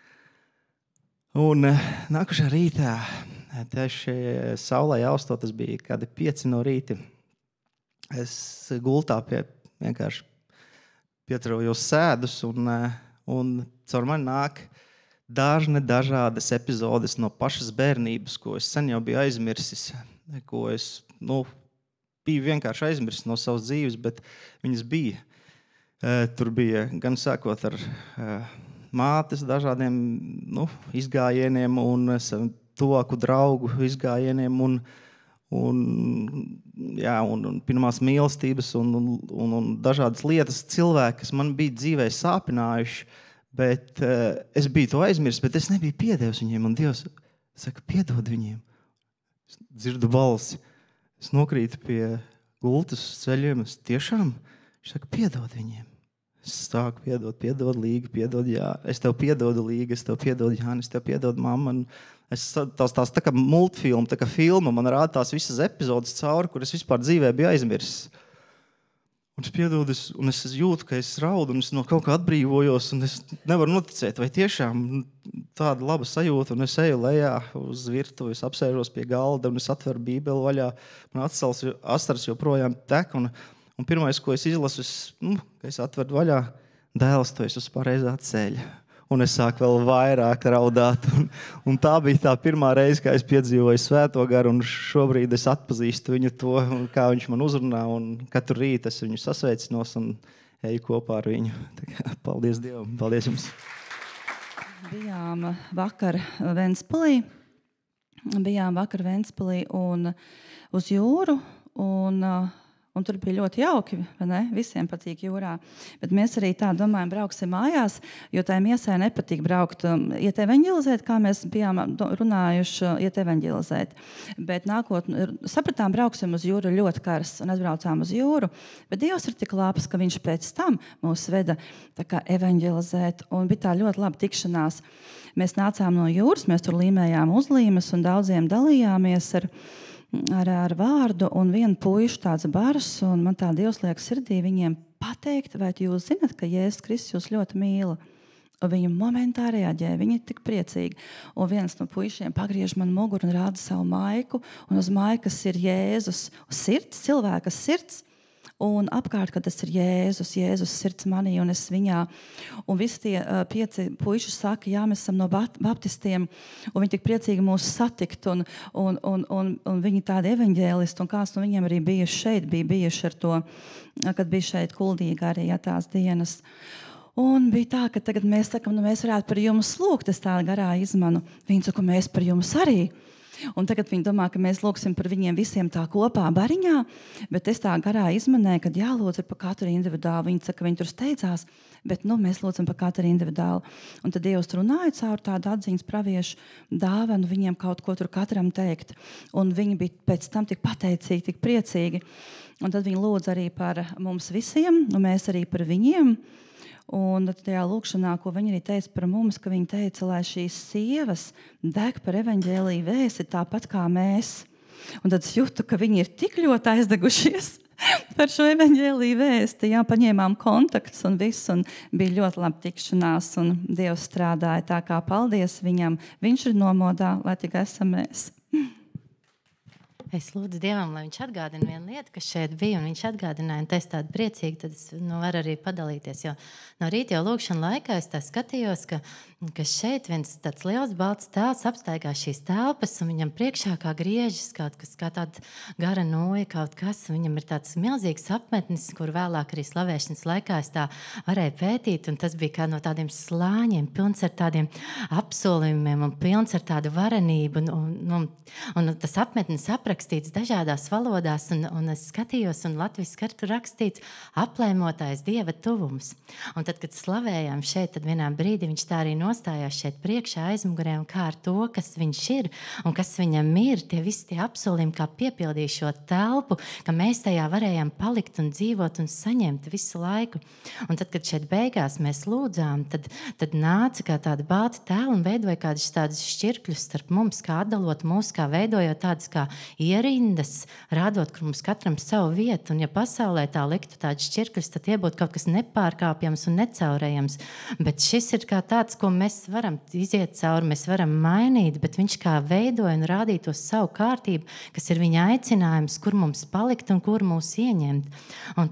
S5: Un nākušā rītā, tieši saulē jaustot, tas bija kādi 5 no rīta. Es gultā vienkārši pietraujos sēdus un caur mani nāk dažādas epizodes no pašas bērnības, ko es sen jau biju aizmirsis, ko es biju vienkārši aizmirsis no savas dzīves, bet viņas bija. Tur bija gan sākot ar mātes dažādiem izgājieniem un tuvāku draugu izgājieniem un pirmās mīlestības un dažādas lietas cilvēki, kas man bija dzīvē sāpinājuši, bet es biju to aizmirsis, bet es nebiju piedevis viņiem, un Dievs saka, piedod viņiem. Es dzirdu balsi, es nokrītu pie gultas ceļiem, es tiešām, viņš saka, piedod viņiem. Es sāku piedod Līga, piedod Jā. Es tev piedodu Līga, es tev piedodu Jāni, es tev piedodu mamma. Tās tā kā multfilma, tā kā filma, man rāda tās visas epizodes cauri, kur es vispār dzīvē biju aizmirsis. Un es piedodu, un es jūtu, ka es raudu, un es no kaut kā atbrīvojos, un es nevaru noticēt, vai tiešām tāda laba sajūta, un es eju lejā uz virtuvi, es apsēžos pie galda, un es atveru bībeli vaļā, man asaras joprojām tek, un pirmais, ko es izlasu, es atveru vaļā, dēls, tu esi uz pareizā ceļa. Un es sāku vēl vairāk raudāt. Un tā bija tā pirmā reize, kā es piedzīvoju Svēto garu, un šobrīd es atpazīstu viņu to, kā viņš man uzrunā, un katru rītu es viņu sasveicinos un eju kopā ar viņu. Tā kā, paldies Dievam, paldies jums.
S6: Bijām vakar Ventspilī un uz jūru, un tur bija ļoti jauki, vai ne? Visiem patīk jūrā. Bet mēs arī tā domājam, brauksim mājās, jo tai miesai nepatīk braukt, iet evaņģelizēt, kā mēs bijām runājuši, iet evaņģelizēt. Bet sapratām, brauksim uz jūru ļoti karas, un aizbraucām uz jūru. Bet Dievs ir tik labs, ka viņš pēc tam mūs veda tā kā evaņģelizēt, un bija tā ļoti laba tikšanās. Mēs nācām no jūras, mēs tur līmējām uzlīmes, un daudziem dalījāmies ar vārdu, un vienu puišu tāds bars, un man tā Dievs liek sirdī viņiem pateikt, vai jūs zināt, ka Jēzus Kristus jūs ļoti mīl. Un viņi momentā reaģēja, viņi ir tik priecīgi. Un viens no puišiem pagriež man muguru un rāda savu maiku, un uz maikas ir Jēzus sirds, cilvēka sirds, un apkārt, kad tas ir Jēzus sirds manī un es viņā. Un visi tie 5 puiši saka, jā, mēs esam no baptistiem, un viņi tik priecīgi mūs satikt, un viņi tādi evaņģēlisti, un kāds no viņiem arī bija bijuši ar to, kad bija šeit Kuldīga arī tās dienas. Un bija tā, ka tagad mēs sakām, nu mēs varētu par jums lūgt, es tā garā izmanu. Viņi saka, mēs par jums arī. Un tagad viņi domā, ka mēs lūgsim par viņiem visiem tā kopā bariņā, bet es tā garā izmanēju, ka jālūdz par katru individuāli. Viņi saka, ka viņi tur steidzās, bet mēs lūdzam par katru individuāli. Un tad Dievs runāja caur tādu atziņas praviešu dāvanu viņiem kaut ko tur katram teikt. Un viņi bija pēc tam tik pateicīgi, tik priecīgi. Un tad viņi lūdz arī par mums visiem, un mēs arī par viņiem. Un tajā lūkšanā, ko viņi arī teica par mums, ka viņi teica, lai šīs sievas deg par evaņģēliju vēsti tāpat kā mēs. Un tad es jūtu, ka viņi ir tik ļoti aizdegušies par šo evaņģēliju vēsti. Jā, paņēmām kontaktus un viss, un bija ļoti labi tikšanās, un Dievs strādāja tā kā paldies viņam. Viņš ir nomodā, lai tik esam mēs.
S7: Es lūdzu Dievam, lai viņš atgādina vienu lietu, kas šeit bija, un viņš atgādināja, un es tādu priecīgi, tad es varu arī padalīties, jo no rīta jau lūkšana laikā es tā skatījos, ka šeit viens tāds liels balts tēls apstaigā šīs telpas, un viņam priekšā kā griežas kaut kas, kā tāda gara noja kaut kas, un viņam ir tāds milzīgs apmetnis, kur vēlāk arī slavēšanas laikā es tā varēju pētīt, un tas bija kā no tādiem slāņiem, pilns ar tādiem apsolījumiem, un pilns ar tādu varenību, un tas apmetnis aprakstīts dažādās valodās, un es skatījos, un latviski ar tur rakstīts aplēmotājs Dieva tuvums. Un tad, kad slavējām šeit, tad vienā brīdī viņš tā arī nostājās šeit priekšā aizmugurē, un kā ar to, kas viņš ir, un kas viņam ir, tie visi tie apsolījumi, kā piepildīja šo telpu, ka mēs tajā varējām palikt un dzīvot un saņemt visu laiku. Un tad, kad šeit beigās mēs lūdzām, tad nāca kā tāda balta tēla un veidoja kādus šķirkļus starp mums, kā atdalot mūs, kā veidojot tādas kā ierindas, rādot, kur mums katram savu vietu, un ja pasaulē tā liktu tādas šķirkļus, tad tie būtu kaut kas nepārkāpjams un necaurējams. Bet šis ir kā tāds, ko mēs varam iziet cauri, mēs varam mainīt, bet viņš kā veidoja un rādīja to savu kārtību, kas ir viņa aicinājums, kur mums palikt un kur mūs ieņemt. Un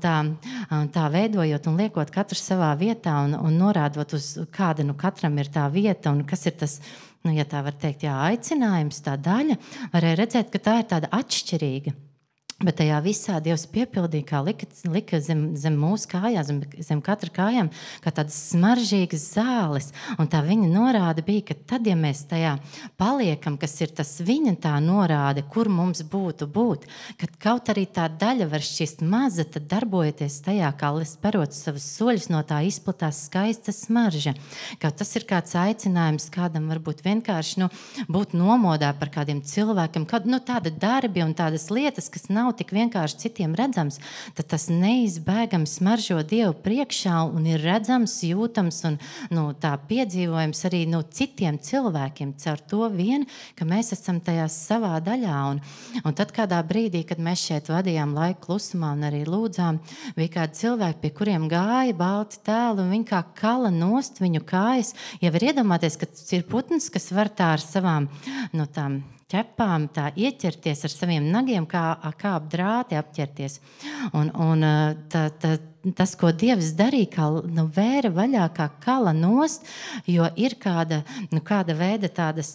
S7: tā veidojot un liekot katru savā vietā un norādot uz kāda katram ir tā vieta un kas ir tas, ja tā var teikt, aicinājums, tā daļa, varēja redzēt, ka tā ir tāda atšķirīga. Bet tajā visā Dievs piepildīja, kā lika zem mūsu kājām, zem katra kājām, kā tādas smaržīgas zāles. Un tā viņa norāde bija, ka tad, ja mēs tajā paliekam, kas ir tas viņa tā norāde, kur mums būtu būt, kad kaut arī tā daļa var šķist maza, tad darbojoties tajā, kā sperot savus soļus, no tā izplatās skaista smarža. Kaut tas ir kāds aicinājums, kādam varbūt vienkārši būt nomodā par kādiem cilvēkiem, tāda darbi un tādas lietas, kas nav tik vienkārši citiem redzams, tad tas neizbēgami smaržo Dievu priekšā un ir redzams, jūtams un tā piedzīvojams arī citiem cilvēkiem caur to vien, ka mēs esam tajā savā daļā. Un tad kādā brīdī, kad mēs šeit vadījām laiku klusumā un arī lūdzām, bija kādi cilvēki, pie kuriem gāja balti tēli un viņi kā kala nost viņu kājas. Ja var iedomāties, ka tas ir putns, kas var tā ar savām tām ķepām tā ieķerties ar saviem nagiem, kā ap drāti apķerties. Un tas, ko Dievs darīja, kā vēra vaļā, kā kala nost, jo ir kāda veida tādas,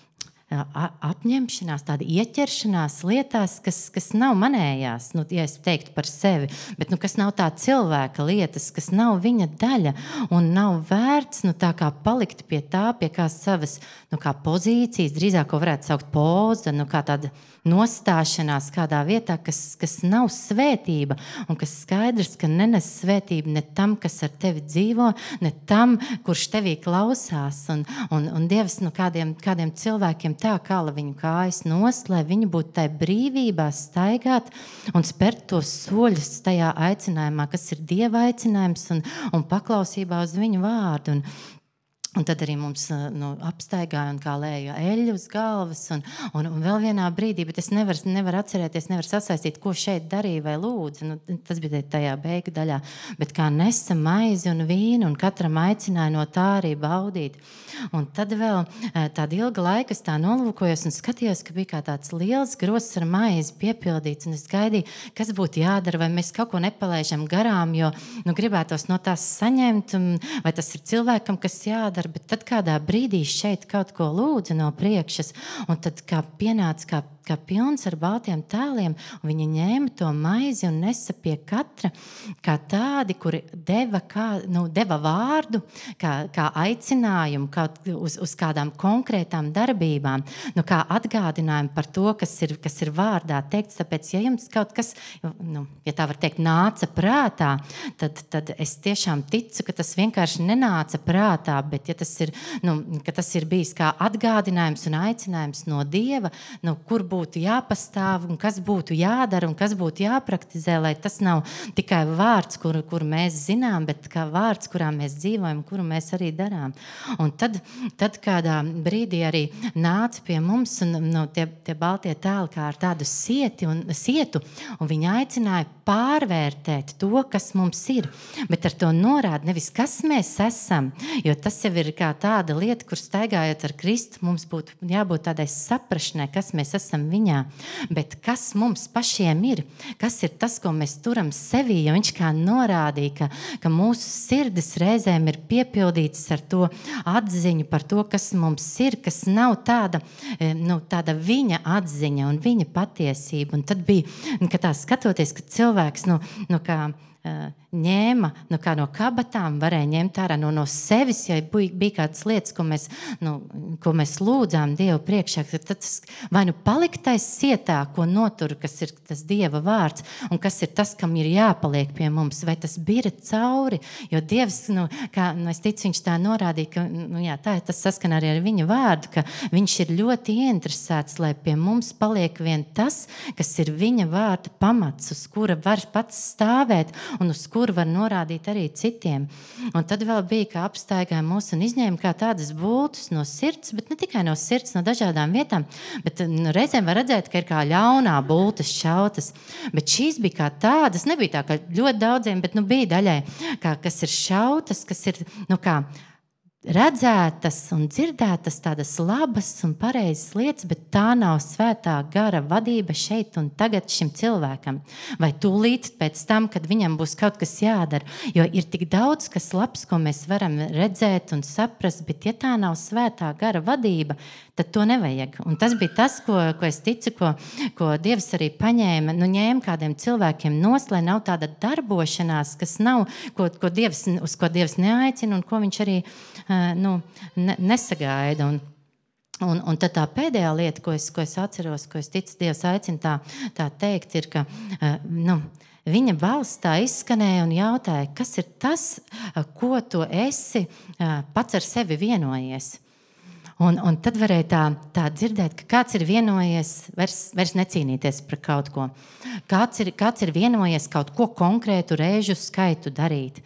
S7: apņemšanās, tāda ieķeršanās lietās, kas nav manējās, ja es teiktu par sevi, bet kas nav tā cilvēka lietas, kas nav viņa daļa un nav vērts tā kā palikt pie tā, pie kā savas kā pozīcijas, drīzāk, ko varētu saukt poza, kā tāda nostāšanās kādā vietā, kas nav svētība un kas skaidrs, ka nenes svētību ne tam, kas ar tevi dzīvo, ne tam, kurš tevī klausās. Un Dievs kādiem cilvēkiem tā kala viņu kājas nost, lai viņi būtu tai brīvībā staigāt un spērt tos soļus tajā aicinājumā, kas ir Dieva aicinājums un paklausībā uz viņu vārdu. Un tad arī mums apstaigāja un kā lēja eļļu uz galvas un vēl vienā brīdī, bet es nevaru atcerēties, nevaru sasaistīt, ko šeit darīja vai lūdza. Tas bija tajā beigu daļā. Bet kā nesa maizi un vīnu un katram aicināja no tā arī baudīt. Un tad vēl tāda ilga laika es tā nolūkojos un skatījos, ka bija kā tāds liels grosts ar maizi piepildīts. Un es gaidīju, kas būtu jādara, vai mēs kaut ko nepalaižam garām, jo gribētos no tās saņemt, vai tas ir cilvēkam, kas jādara. Bet tad kādā brīdī šeit kaut ko lūdza no priekšas, un tad kā pienāca kā kā pilns ar baltiem tēliem, un viņi ņēma to maizi un nesa pie katra, kā tādi, kuri deva vārdu, kā aicinājumu, uz kādām konkrētām darbībām, kā atgādinājumu par to, kas ir vārdā teikts. Tāpēc, ja jums kaut kas, ja tā var teikt, nāca prātā, tad es tiešām ticu, ka tas vienkārši nenāca prātā, bet ja tas ir, ka tas ir bijis kā atgādinājums un aicinājums no Dieva, kur būtu jāpastāv un kas būtu jādara un kas būtu jāpraktizē, lai tas nav tikai vārds, kuru mēs zinām, bet kā vārds, kurā mēs dzīvojam, kuru mēs arī darām. Un tad kādā brīdī arī nāca pie mums un tie baltie tēli kā ar tādu sietu, un viņi aicināja pārvērtēt to, kas mums ir. Bet ar to norāda nevis, kas mēs esam, jo tas jau ir kā tāda lieta, kur staigājot ar Kristu, mums būtu jābūt tādai saprašanai, kas mēs esam viņā, bet kas mums pašiem ir, kas ir tas, ko mēs turam sevī, jo viņš kā norādīja, ka mūsu sirdis reizēm ir piepildītas ar to atziņu par to, kas mums ir, kas nav tāda viņa atziņa un viņa patiesība. Un tad bija, ka tā skatoties, ka cilvēks, kā ņēma kā no kabatām, varēja ņemt ārā no sevis, ja bija kādas lietas, ko mēs lūdzām Dievu priekšā, tad tas vai paliktais sietā, ko notur, kas ir tas Dieva vārds, un kas ir tas, kam ir jāpaliek pie mums, vai tas bira cauri, jo Dievs, es ticu, viņš tā norādīja, ka tas saskan arī ar viņa vārdu, ka viņš ir ļoti ieinteresēts, lai pie mums paliek vien tas, kas ir viņa vārda pamats, uz kura var pats stāvēt, un uz kuru var norādīt arī citiem. Un tad vēl bija, ka apstaigāja mūs un izņēma kā tādas bultus no sirds, bet ne tikai no sirds, no dažādām vietām, bet reizēm var redzēt, ka ir kā ļaunā bultas šautas. Bet šīs bija kā tādas, nebija tā, ka ļoti daudziem, bet bija daļai, kas ir šautas, kas ir, kā redzētas un dzirdētas tādas labas un pareizas lietas, bet tā nav svētā gara vadība šeit un tagad šim cilvēkam. Vai tūlīt pēc tam, kad viņam būs kaut kas jādara. Jo ir tik daudz, kas labs, ko mēs varam redzēt un saprast, bet ja tā nav svētā gara vadība, tad to nevajag. Un tas bija tas, ko es ticu, ko Dievs arī paņēma, ņēma kādiem cilvēkiem nos, lai nav tāda darbošanās, kas nav, uz ko Dievs neaicina un ko viņš arī nesagaida. Un tad tā pēdējā lieta, ko es atceros, ko es ticu, Dievs aicina tā teikt, ir, ka viņa balss tā izskanēja un jautāja, kas ir tas, ko tu esi pats ar sevi vienojies. Un tad varēja tā dzirdēt, ka kāds ir vienojies vairs necīnīties par kaut ko. Kāds ir vienojies kaut ko konkrētu reižu skaitu darīt.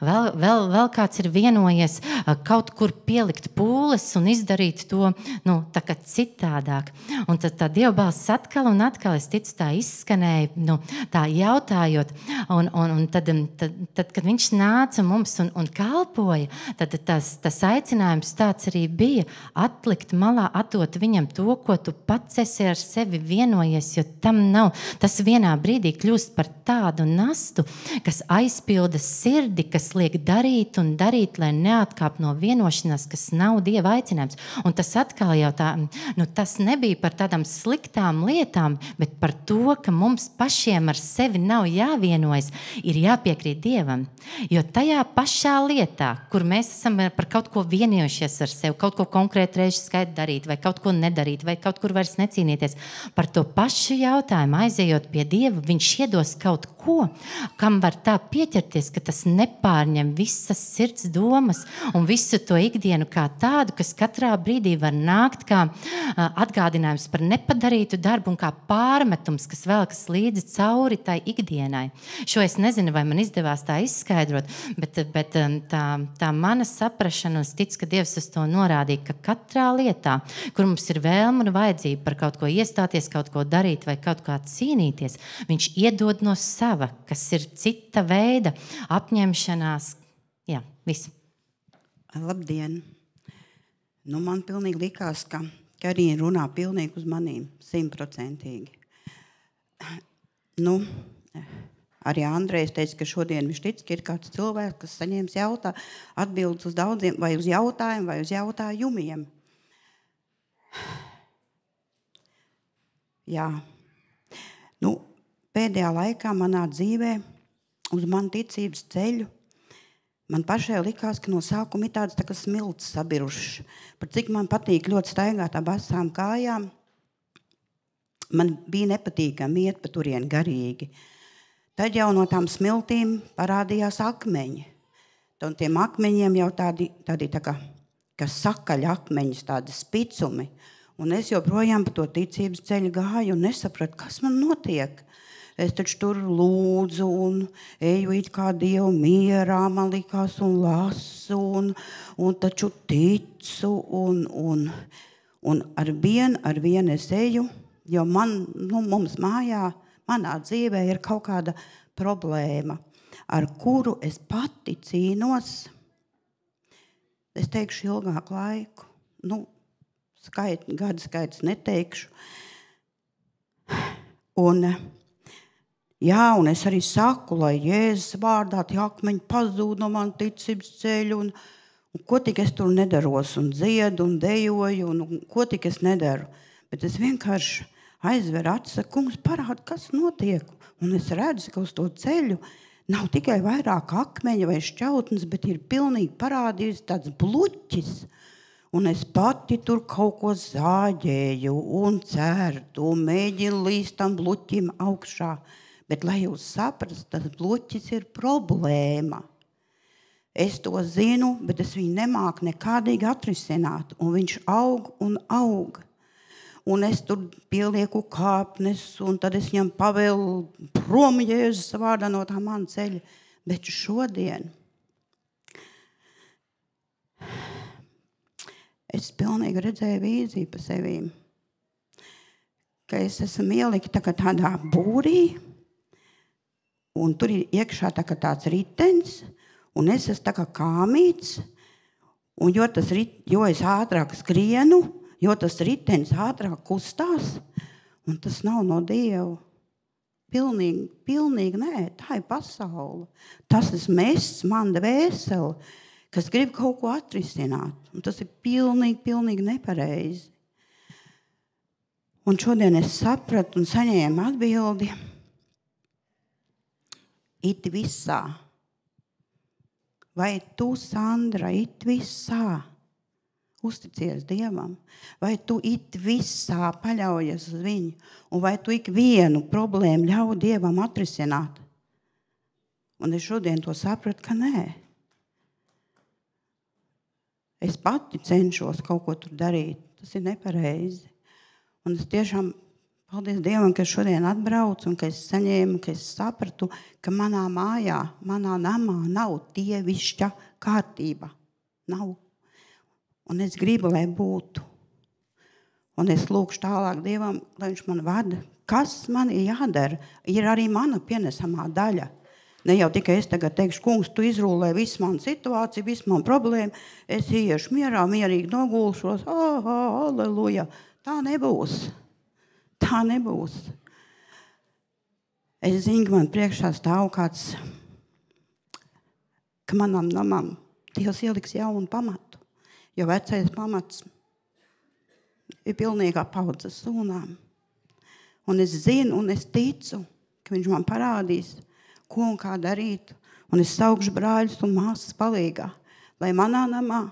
S7: Vēl kāds ir vienojies kaut kur pielikt pūles un izdarīt to tā kā citādāk. Un tad tā Dieva balss atkal un atkal, es ticu, tā izskanēja, tā jautājot. Un tad, kad viņš nāca mums un kalpoja, tad tas aicinājums tāds arī bija, atlikt malā, atdot viņam to, ko tu pats esi ar sevi vienojies, jo tam nav. Tas vienā brīdī kļūst par tādu nastu, kas aizpilda sirdi, kas liek darīt un darīt, lai neatkāp no vienošanās, kas nav Dieva aicinājums. Un tas atkal jau tas nebija par tādām sliktām lietām, bet par to, ka mums pašiem ar sevi nav jāvienojas, ir jāpiekrīt Dievam. Jo tajā pašā lietā, kur mēs esam par kaut ko vienojušies ar sevi, kaut ko konkrētu reizi skaitu darīt, vai kaut ko nedarīt, vai kaut kur vairs necīnīties. Par to pašu jautājumu aizejot pie Dieva, viņš iedos kaut ko, kam var tā pieķerties, ka tas nepārņem visas sirds domas un visu to ikdienu kā tādu, kas katrā brīdī var nākt kā atgādinājums par nepadarītu darbu un kā pārmetums, kas velkas līdzi cauri tai ikdienai. Šo es nezinu, vai man izdevās tā izskaidrot, bet tā mana saprašana, un es ticu, ka Dievs uz to norādīja, ka katrā lietā, kur mums ir vēlme un vajadzība par kaut ko iestāties, kaut ko darīt vai kaut kā cīnīties, viņš iedod no sava, kas ir cita veida apņemšanās. Jā, viss.
S8: Labdien! Man pilnīgi likās, ka Karina runā pilnīgi uz manīm, 100%. Arī Andrejs teica, ka šodien viņš tic, ka ir kāds cilvēks, kas saņems atbildes uz daudziem, vai uz jautājumiem, vai uz jautājumiem. Jā. Nu, pēdējā laikā manā dzīvē uz manu ticības ceļu man pašai likās, ka no sākuma ir tāds tā kā smilts sabirušs. Par cik man patīk ļoti staigāt ar basām kājām, man bija nepatīkami iet pa turieni garīgi. Tad jau no tām smiltīm parādījās akmeņi. Un tiem akmeņiem jau tādi tā kā sakaļ akmeņus, tādi spicumi. Un es joprojām pa to ticības ceļu gāju un nesapratu, kas man notiek. Es taču tur lūdzu un eju it kā Dievu mierā, man likās, un lasu, un taču ticu, un ar vien es eju, jo mums mājā, manā dzīvē ir kaut kāda problēma, ar kuru es pati cīnos, es teikšu ilgāku laiku, gadu skaits neteikšu. Un es arī saku, lai Jēzus vārdā tie akmeņi pazūd no man ticības ceļu, un ko tik es tur nedaros, un dziedu, un dejoju, un ko tik es nedaru. Bet es vienkārši aizveru acis, kungs parāda, kas notiek. Un es redzu, ka uz to ceļu nav tikai vairāk akmeņa vai šķautnes, bet ir pilnīgi parādījis tāds bluķis. Un es pati tur kaut ko zāģēju un cērtu un mēģinu līst tam bluķim augšā. Bet, lai jūs saprastu, tas bluķis ir problēma. Es to zinu, bet es viņu nemāku nekādīgi atrisināt. Un viņš aug un aug. Un es tur pielieku kāpnes, un tad es viņam pavēlu prom Jēzus vārdā no tā man ceļa. Bet šodien es pilnīgi redzēju vīziju pa sevīm, ka es esmu ielikta tādā būrī, un tur ir iekšā tāds ritens, un es esmu tā kā kāmīts, un jo es ātrāk skrienu, jo tas ritenis ātrāk kustās, un tas nav no Dieva. Pilnīgi nē, tā ir pasaule. Tas esmu es, man dvēsele, kas grib kaut ko atrisināt, un tas ir pilnīgi nepareizi. Un šodien es sapratu un saņēmu atbildi, it visā. Vai tu, Sandra, it visā uzticies Dievam? Vai tu it visā paļaujies uz viņu? Un vai tu ikvienu problēmu ļauj Dievam atrisināt? Un es šodien to sapratu, ka nē. Es pati cenšos kaut ko tur darīt. Tas ir nepareizi. Un es tiešām paldies Dievam, ka es šodien atbraucu un ka es saņēmu, ka es sapratu, ka manā mājā, manā namā nav dievišķa kārtība. Nav. Un es gribu, lai būtu. Un es lūkšu tālāk Dievam, lai viņš man vada. Kas man ir jādara? Ir arī mana pienesamā daļa. Ne jau tikai es tagad teikšu, kungs, tu izrūlē visu manu situāciju, visu manu problēmu. Es iešu mierā, mierīgi nogulšos. Halleluja. Tā nebūs. Tā nebūs. Es zinu, ka man priekšā stāv kāds, ka manam namam Dievs ieliks jaunu pamatu, jo vecais pamats ir pilnīgā paudzes sūnām. Un es zinu un es ticu, ka viņš man parādīs, ko un kā darīt, un es saukšu brāļus un māsas palīgā, lai manā namā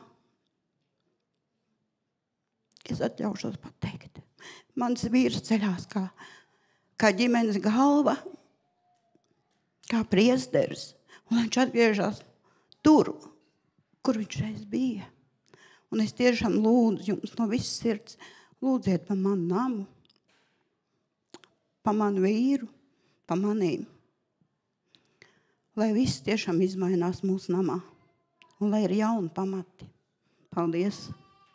S8: es atļaušos pateikt. Mans vīrs ceļās kā ģimenes galva, kā priesteris, un viņš atgriežas tur, kur viņš reiz bija. Un es tiešām lūdzu jums no visas sirds, lūdziet par manu namu, par manu vīru, par manīm. Lai viss tiešām izmainās mūsu namā, un lai ir jauni pamati. Paldies!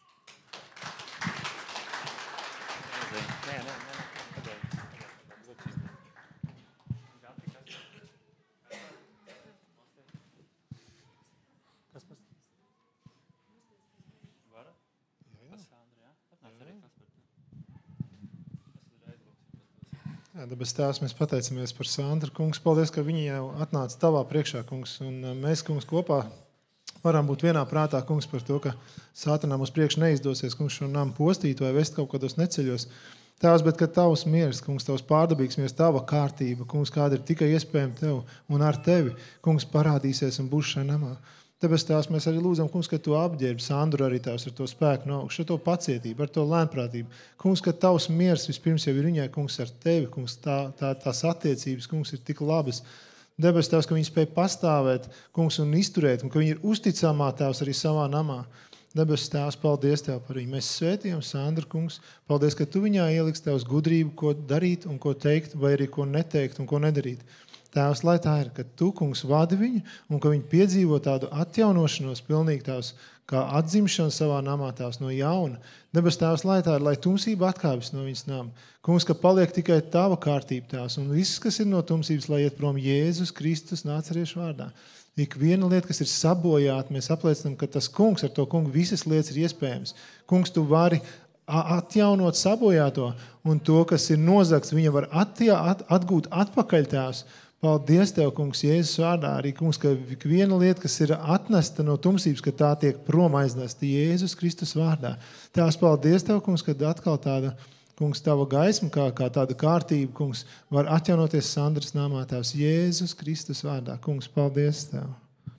S2: Debes Tēvs, mēs pateicamies par Sandru, kungs. Paldies, ka viņi jau atnāca tavā priekšā, kungs. Un mēs, kungs, kopā varam būt vienā prātā, kungs, par to, ka Sātanām uz priekšu neizdosies, kungs, šo namu postīt vai vest kaut kādos neceļos. Tēvs, bet kad tavs miers, kungs, tavs pārdabīgs miers, tava kārtība, kungs, kāda ir tikai iespējama tev un ar tevi, kungs, parādīsies un būs šajā namā. Tāpēc tās mēs arī lūdzam, kungs, ka tu apģērbi Sandru arī tās ar to spēku no augšas, ar to pacietību, ar to lēnprātību. Kungs, ka tavs miers vispirms jau ir viņai, kungs, ar tevi, kungs, tās attiecības, kungs, ir tik labas. Debes tās, ka viņi spēj pastāvēt, kungs, un izturēt, un ka viņi ir uzticamā tās arī savā namā. Debes tēvs, paldies Tev par viņu. Mēs svētījam Sandru, kungs. Paldies, ka Tu viņā ieliks Tevs gudrību, ko darīt un ko teikt, vai arī ko neteikt un ko nedarīt. Tēvs, lai tā ir, ka Tu, kungs, vadi viņu un ka viņi piedzīvo tādu atjaunošanos pilnīgi Tevs, kā atzimšanu savā namā Tevs no jauna. Debes Tēvs, lai tā ir, lai tumsība atkāpjas no viņas nama. Kungs, ka paliek tikai Tava kārtība Tevs un viss, kas ir no tumsības, lai iet prom Jēzus Kristus Nāceriešu vārdā. Ik viena lieta, kas ir sabojāta, mēs apliecinām, ka tas kungs, ar to kungu visas lietas ir iespējams. Kungs, Tu vari atjaunot sabojāto un to, kas ir nozagts, viņa var atgūt atpakaļ Tēvs. Paldies Tev, kungs, Jēzus vārdā. Arī, kungs, ka ik viena lieta, kas ir atnesta no tumsības, ka tā tiek prom aiznesta Jēzus Kristus vārdā. Tēvs, paldies Tev, kungs, kad atkal tāda, kungs, Tava gaisma, kā tāda kārtība, kungs, var atjaunoties Sandras namā, Tēvs, Jēzus Kristus vārdā. Kungs, paldies Tev.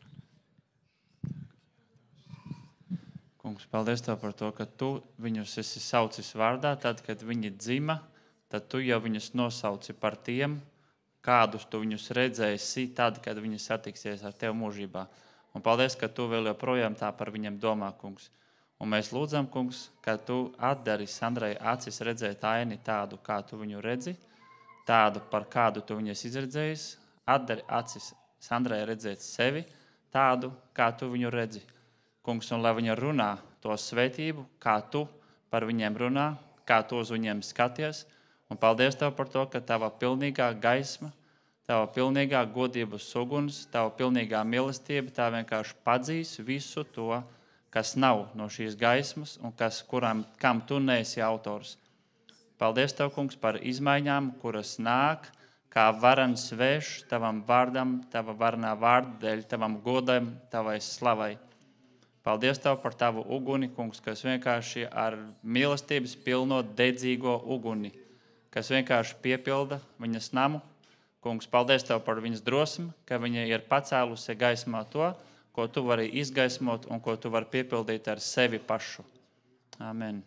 S1: Kungs, paldies Tev par to, ka Tu viņus esi saucis vārdā, tad, kad viņi dzima, tad Tu jau viņus nosauci par tiem, kādus Tu viņus redzēsi tad, kad viņi satiksies ar Tev mūžībā. Un paldies, ka Tu vēl joprojām tā par viņiem domā, kungs. Un mēs lūdzam, kungs, ka Tu atdari Sandrai acis redzēt aini tādu, kā Tu viņu redzi, tādu, par kādu Tu viņas izredzējis. Atdari acis Sandrai redzēt sevi tādu, kā Tu viņu redzi. Kungs, un lai viņa runā to svētību, kā Tu par viņiem runā, kā Tu uz viņiem skaties. Un paldies Tev par to, ka Tava pilnīgā gaisma, Tava pilnīgā godības uguns, Tava pilnīgā mīlestība, Tā vienkārši padzīs visu to, kas nav no šīs gaismas un kam Tu neesi autors. Paldies Tev, kungs, par izmaiņām, kuras nāk, kā varens svešs Tavam vārdam, Tava varenā vārda dēļ, Tavam godam, Tavai slavai. Paldies Tev par Tavu uguni, kungs, kas vienkārši ar mīlestības pilno dedzīgo uguni, kas vienkārši piepilda viņas namu. Kungs, paldies Tev par viņas drosmi, ka viņa ir pacēlusi gaismā to, ko Tu vari izgaismot un ko Tu vari piepildīt ar sevi pašu. Amen.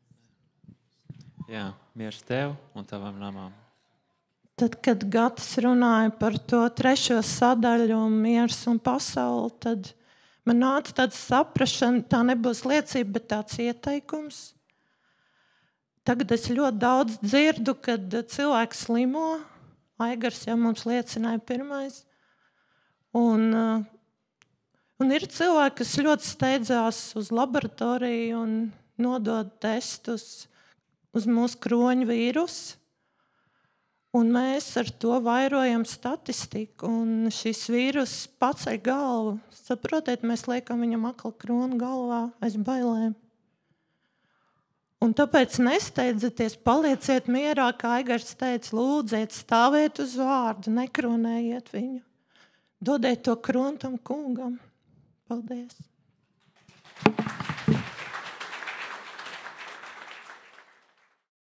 S9: Jā, miers Tev un Tavam namām.
S10: Tad, kad Gatis runāja par to 3. sadaļu, miers un pasauli, tad man nāca tāda saprašana, tā nebūs liecība, bet tāds ieteikums. Tagad es ļoti daudz dzirdu, kad cilvēks slimo. Aigars jau mums liecināja pirmais. Un ir cilvēki, kas ļoti steidzās uz laboratoriju un nodod testus uz mūsu kroņu vīrusu. Un mēs ar to vairojam statistiku. Un šis vīrus paceļ galvu. Saprotiet, mēs liekam viņam akla kronu galvā aiz bailēm. Un tāpēc nesteidzieties, palieciet mierā, kā Aigars teica, lūdziet, stāvēt uz vārdu, nekronējiet viņu. Dodiet to kronu tam kungam. Paldies!